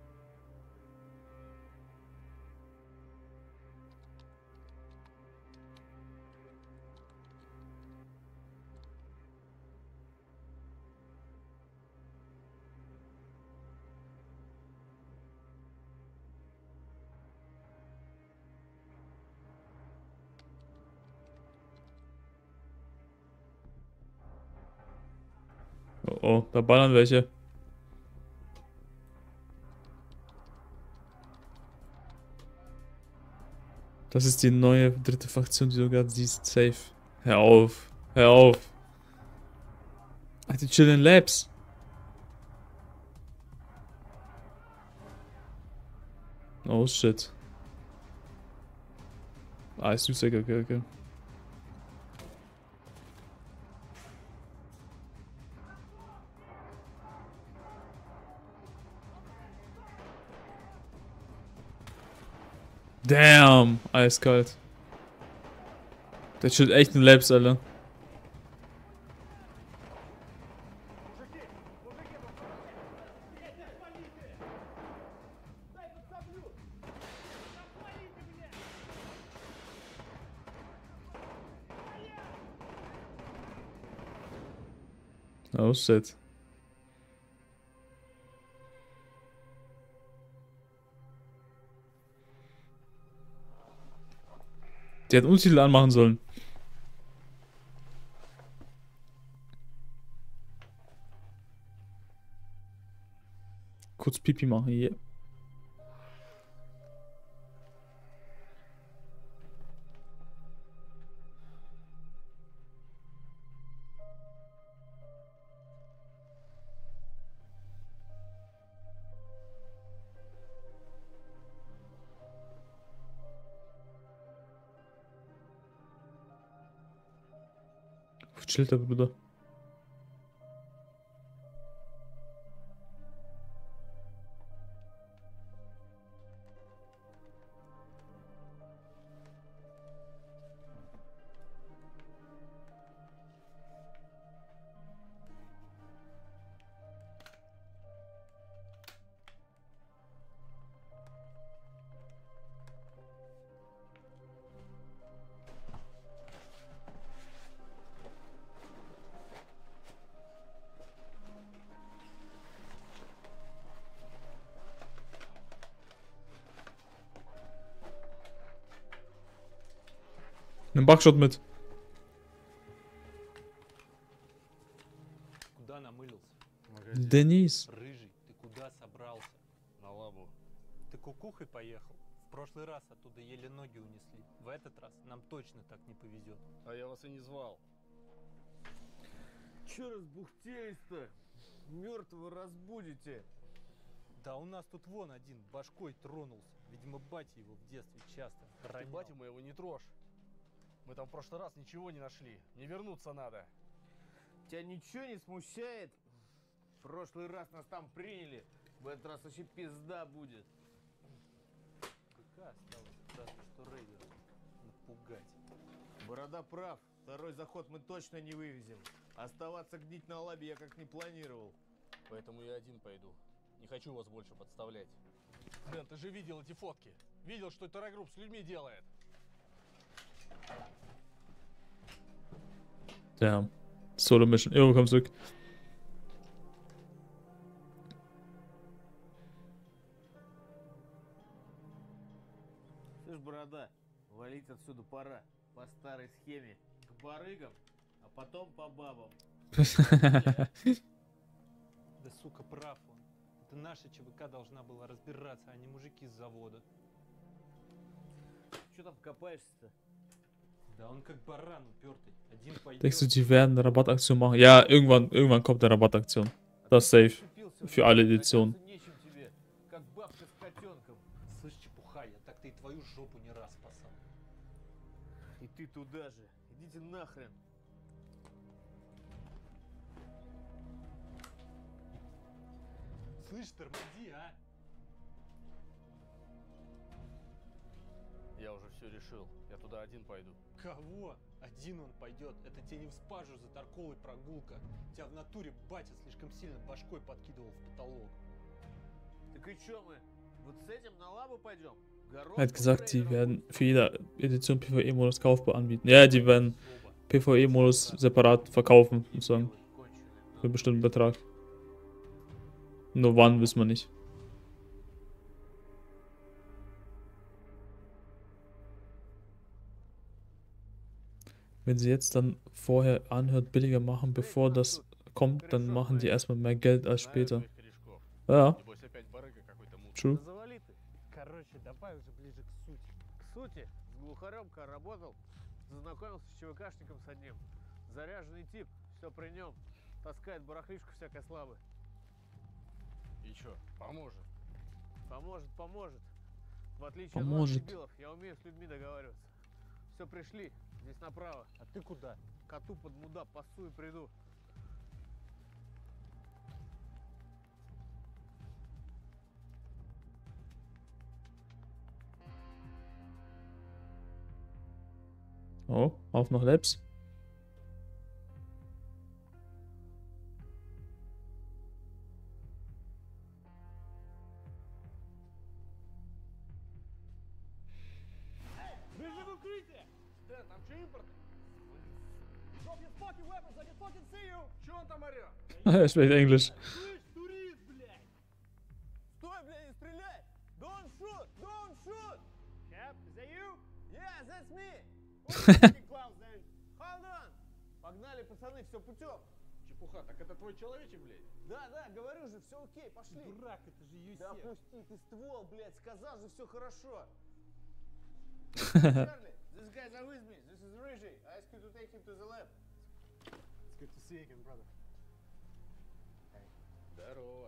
Oh, oh, da ballern welche. Das ist die neue dritte Fraktion, die du gerade siehst. Safe. Hör auf. Hör auf. Ach, die chillen Labs. Oh shit. Ah, ist süß, okay, okay, okay. Damn, eiskalt. Der chillt echt in Labs, Alter. Oh shit. Die hat Untertitel anmachen sollen. Kurz Pipi machen hier. Wo chillt der Bruder? Nimm Backshot mit. Куда намылился? Денис. Рыжий, ты куда собрался? На лабу. Ты кукухой поехал? В прошлый раз оттуда еле ноги унесли. В этот раз нам точно так не повезет. А я вас и не звал. Че разбухтелись-то? Мертвого разбудите. Да у нас тут вон один башкой тронулся. Видимо, батя его в детстве часто Ты ронял. батю моего не трожь. Мы там в прошлый раз ничего не нашли. Не вернуться надо. Тебя ничего не смущает? В прошлый раз нас там приняли. В этот раз вообще пизда будет. Какая осталась? Разве что рейдеров напугать. Борода прав. Второй заход мы точно не вывезем. Оставаться гнить на лабе я как не планировал. Поэтому я один пойду. Не хочу вас больше подставлять. Дэн, ты же видел эти фотки? Видел, что терроргрупп с людьми делает? Damn. Solo Mission. Jo, komm zurück. Слышь, борода, валить отсюда пора. По старой схеме. К барыгам, а потом по бабам. Да сука, прав он. Это наша ЧВК должна была разбираться, а не мужики с завода. Че там копаешься-то? Да он как баран упертый. Один пойдет. Denkst du, die werden eine Rabattaktion machen? Ja, irgendwann, irgendwann kommt eine Rabattaktion. Das ist safe. Für alle Editionen. Нечем тебе, как бабка с котенком. Слышь, чепуха, я так-то и твою жопу не раз спасал. И ты туда же. Идите нахрен. Слышь, тормози, а? Я уже все решил. Я туда один пойду. Кого? Один он пойдет. Это тебе не в спажу за торковой прогулка. Тебя в натуре батя слишком сильно башкой подкидывал в потолок. Так и чё мы? Вот с этим на лабу пойдем? Er hat gesagt, die werden für jede Edition PvE-Modus kaufbar anbieten. Ja, die werden PvE-Modus separat verkaufen, sozusagen. Für einen bestimmten Betrag. Nur wann, wissen wir nicht. Wenn sie jetzt dann vorher anhört, billiger machen, bevor das kommt, dann machen die erstmal mehr Geld als später. Ja, Небось опять барыга какой-то мут. true. Завали ты. Короче, давай уже ближе к сути. К сути, с глухарем-ка работал. Зазнакомился с ЧВКшником с одним. Заряженный тип, все при нем. Таскает барахлишку всякой славы. И чё, поможет? Поможет, поможет. В отличие Поможет. от вас, дебилов, я умею с людьми договариваться. Все, пришли. Здесь направо. А ты куда? Коту под муда пасу и приду. Oh, auf noch Labs. Бежи в укрытие! Дэн, там что импорт? Чё он там орёт? Er spricht Englisch. Слышь, турист, блядь! Стой, блядь, не стреляй! Don't shoot! Don't shoot! Chap, is that you? Yeah, that's me! What's the fucking clouds then? Hold on! Погнали, пацаны, все путем! Чепуха, так это твой человечек, блядь? Да, да, говорю же, все окей, пошли! Дурак, это же Юсеф. Да опусти ты ствол, блядь, сказал же, все хорошо! Charlie, these guys are with me. This is Riji. I ask you to take him to the lab. It's good to see you again, brother. Здорово.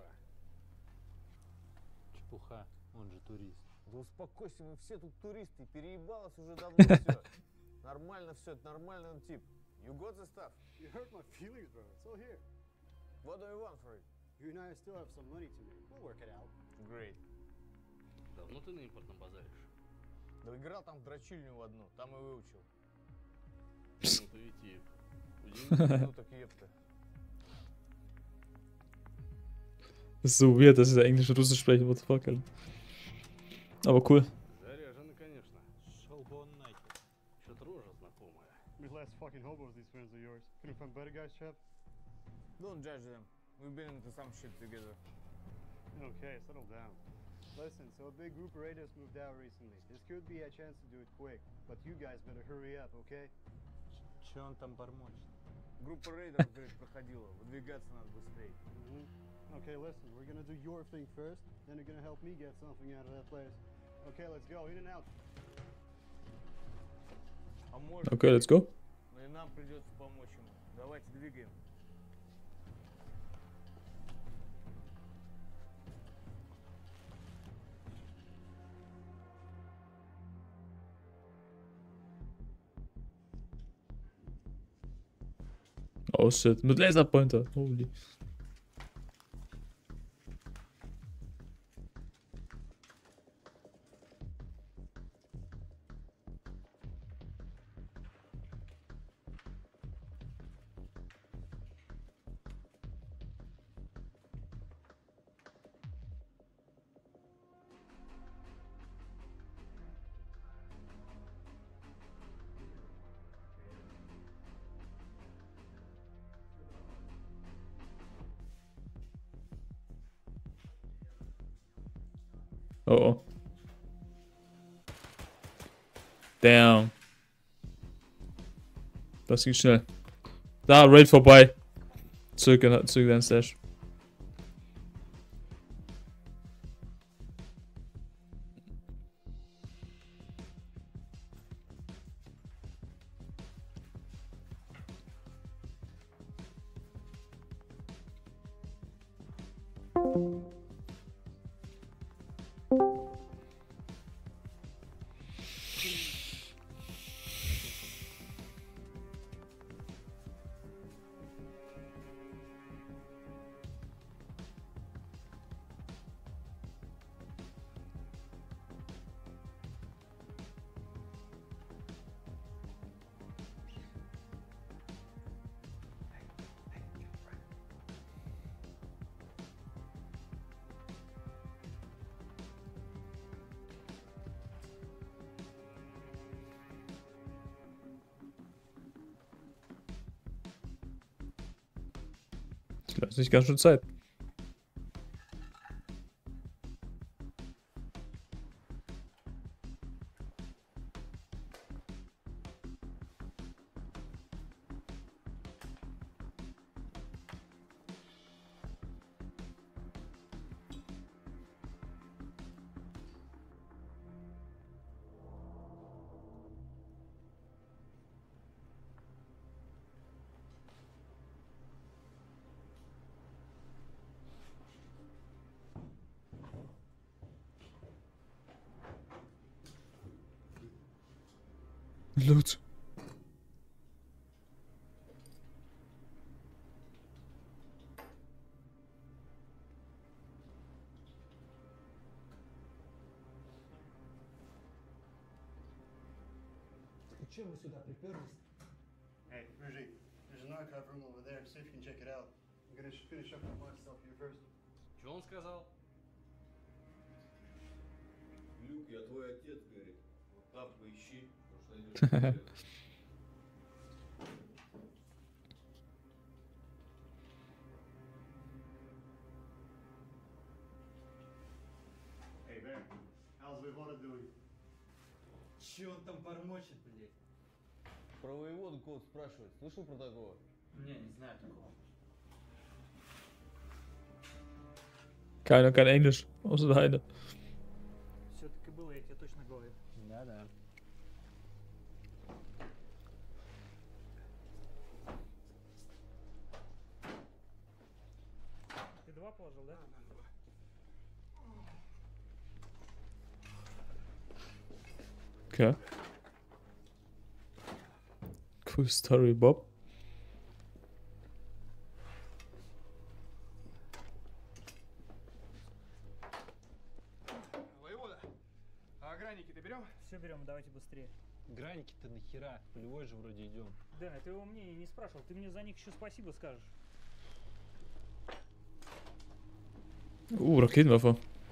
Чепуха, он же турист. Да успокойся, мы все тут туристы. Переебалось уже давно все. Нормально все, это нормальный он тип. You got the stuff? You hurt my feelings, bro. It's all here. What do you want for it? You and I still have some money to make. We'll work it out. Great. Давно ты на импортном базаришь? Да играл там в дрочильню в одну, там и выучил. Ну ты ведь и удивительно. Ну так епта. Das ist so weird, dass sie da Englisch und Russisch sprechen, what the fuck, Alter. Aber cool. Заряженный, конечно. Шел бы он нахер. Чё-то рожа знакомая. These last fucking hobos, these friends of yours. Can you find better guys, chap? Don't judge them. We've been into some shit together. Okay, settle down. Listen, so a big group of raiders moved out recently. This could be a chance to do it quick, but you guys better hurry up, okay? Че он там бормочет? Группа рейдеров, говорит, проходила. Выдвигаться надо быстрее. Mm-hmm. Okay, listen, we're gonna do your thing first, then you're gonna help me get something out of that place. Okay, let's go, in and out. А может, Okay, let's go. но и нам придется помочь ему. Давайте двигаем. Oh shit, mit Laserpointer. Holy. Oh oh. Damn. Das ging schnell. Da, Raid vorbei. Zurück in, zurück in den Stash. Das ist nicht ganz schön Zeit. Loot. Чем мы сюда приперлись? Hey, Rudy, there's an archive room over there. See if you can check it out. I'm gonna sh- finish up on my stuff here first. Что он сказал? Люк, я твой отец, говорит. Вот там поищи, может найдешь. Hey, Bear, how's Voivode doing? Че он там бормочет, блядь? Про воеводу кого-то спрашивает. Слышал про такого? Не, не знаю такого. Keiner kann Englisch, außer der eine. Все-таки было, я тебе точно говорю. Да-да. Ты два положил, да? Okay. Cool Story, Bob. Воевода, а огранники-то берем? Все берем, давайте быстрее. Граники-то нахера? Полевой же вроде идем. Дэн, а ты его мнение не спрашивал, ты мне за них еще спасибо скажешь. Uh, Raketenwerfer.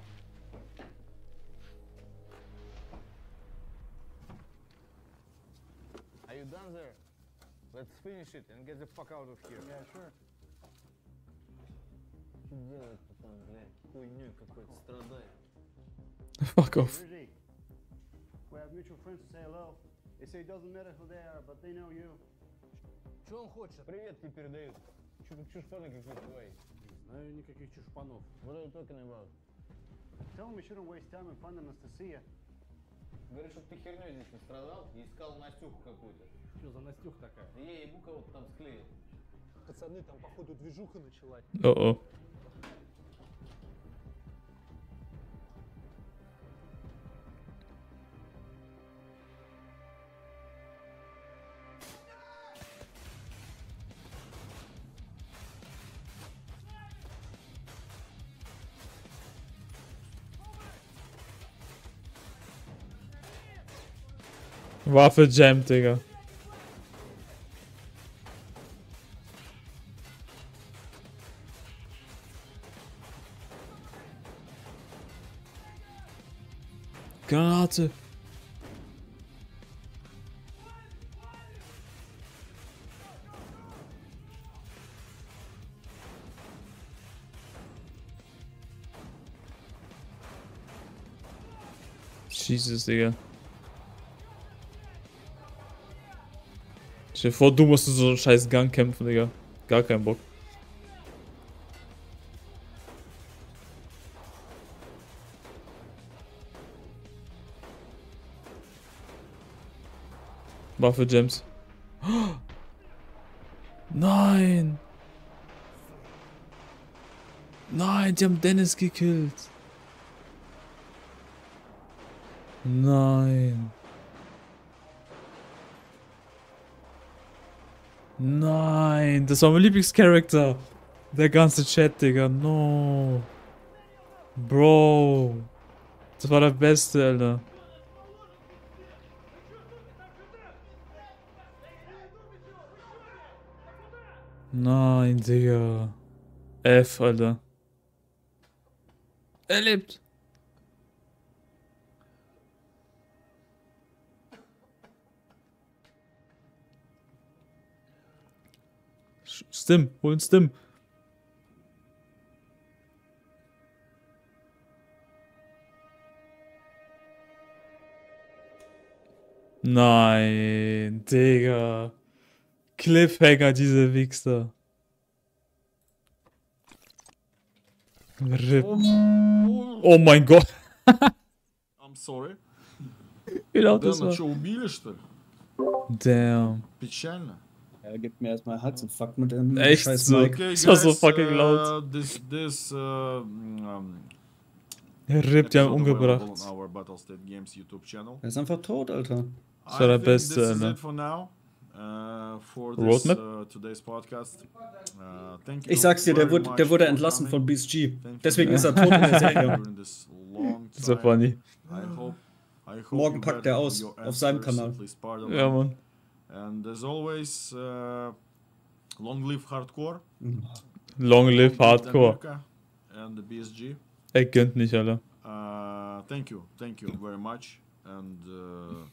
Are you done there? Let's finish it and get the fuck out of here. Yeah, sure. Что делает-то там, блядь? Хуйнёй какой-то страдает. Fuck off. Where's he? We have mutual friends to say hello. They say it doesn't matter who they are, but they know you. Что он хочет? Привет тебе передают. Чё как чушпаны какие-то твои? Знаю никаких чушпанов. What are you talking about? Tell him we shouldn't waste time and find Anastasia. Говоришь, что ты хернёй здесь не страдал и искал Настюху какую-то. Что за Настюха такая? Я ебу кого-то там склеил. Пацаны, там походу движуха началась. Oh oh. Waffe Jam, Digga. Granate. Jesus, Digga. Stell dir vor, du musst in so einen scheiß Gang kämpfen, Digga. Gar keinen Bock. Waffe Gems. Oh! Nein! Nein, die haben Dennis gekillt. Nein. Nein, das war mein Lieblingscharakter. Der ganze Chat, Digga. No. Bro. Das war der Beste, Alter. Nein, Digga. F, Alter. Er lebt. Stim, holen Stim. Nein, Digga. Cliffhanger, diese Wichser. Rip. Oh mein Gott. I'm sorry. Wie laut das Дэна war. что, убили, что ли? Damn. Pечально. Er gibt mir erstmal Herzinfarkt mit dem Echt scheiß so. Mike. Okay, Das war so guys, fucking uh, laut. This, this, uh, um, Rip, die haben episode umgebracht. available on our Battlestate Games YouTube channel. Er ist einfach tot, Alter. Das war der I think Beste, this is Alter. it for now. Uh, for this, Roadmap? uh, today's podcast. Uh, thank you Ich sag's dir, der very wurde, much der wurde for entlassen coming. von B S G. Thank you Deswegen very ist er much tot in der Serie. during this long So time. funny. I hope, I hope Morgen you packt had er aus, your auf seinem answers, Kanal. at least part of Ja, them. Mann. And as always, uh, long live hardcore. Long live Long live Hardcore. America and the B S G. Er gönnt nicht, Alter. Uh, thank you, thank you very much, and uh,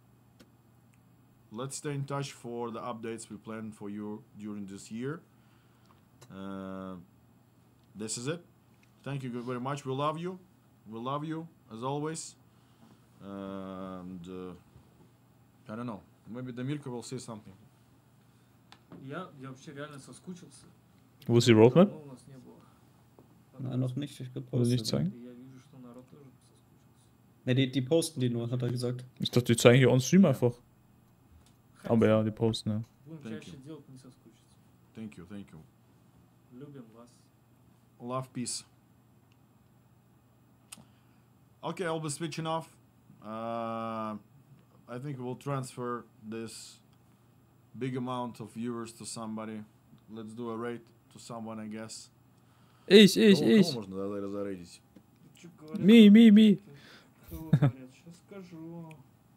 let's stay in touch for the updates we plan for you during this year. Uh, this is it. Thank you very much. We love you. We love you as always. And uh, I don't know. Maybe Damirka will say something. Я, я вообще реально соскучился. Wo ist die Roadmap? Давно у нас не было. Nein, noch nicht Will nicht gepostet. zeigen? И я вижу, что народ тоже соскучился. Ne, die, die posten die nur, hat er gesagt. Ich dachte, die zeigen hier on Stream einfach. Aber ja, die posten, ja. Будем Thank чаще you. делать, не соскучиться. Thank you, thank you. Любим вас. Love, peace. Okay, I'll be switching off. Uh, I think we'll transfer this big amount of viewers to somebody. Let's do a raid to someone, I guess. Ich, ich, Кого- ich. кого можно за- зарейдить? Чё говорят? Mi, mi, mi. Кого говорят? Сейчас скажу.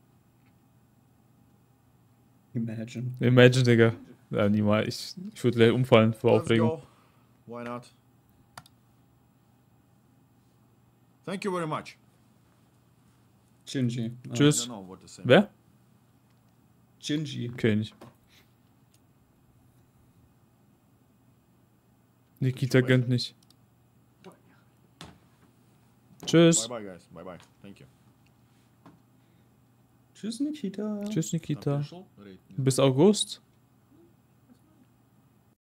Imagine. Imagine, Digga. Ja, niemals. Ich, ich würde gleich umfallen vor Let's Aufregung. go. Why not? Thank you very much. Shinji. Ah, I Tschüss. don't know what to say. Wer? Shinji. König. Nikita gönnt nicht. Tschüss. Bye bye, guys. Bye bye. Thank you. Tschüss, Nikita. Tschüss, Nikita. Official rate. Bis August.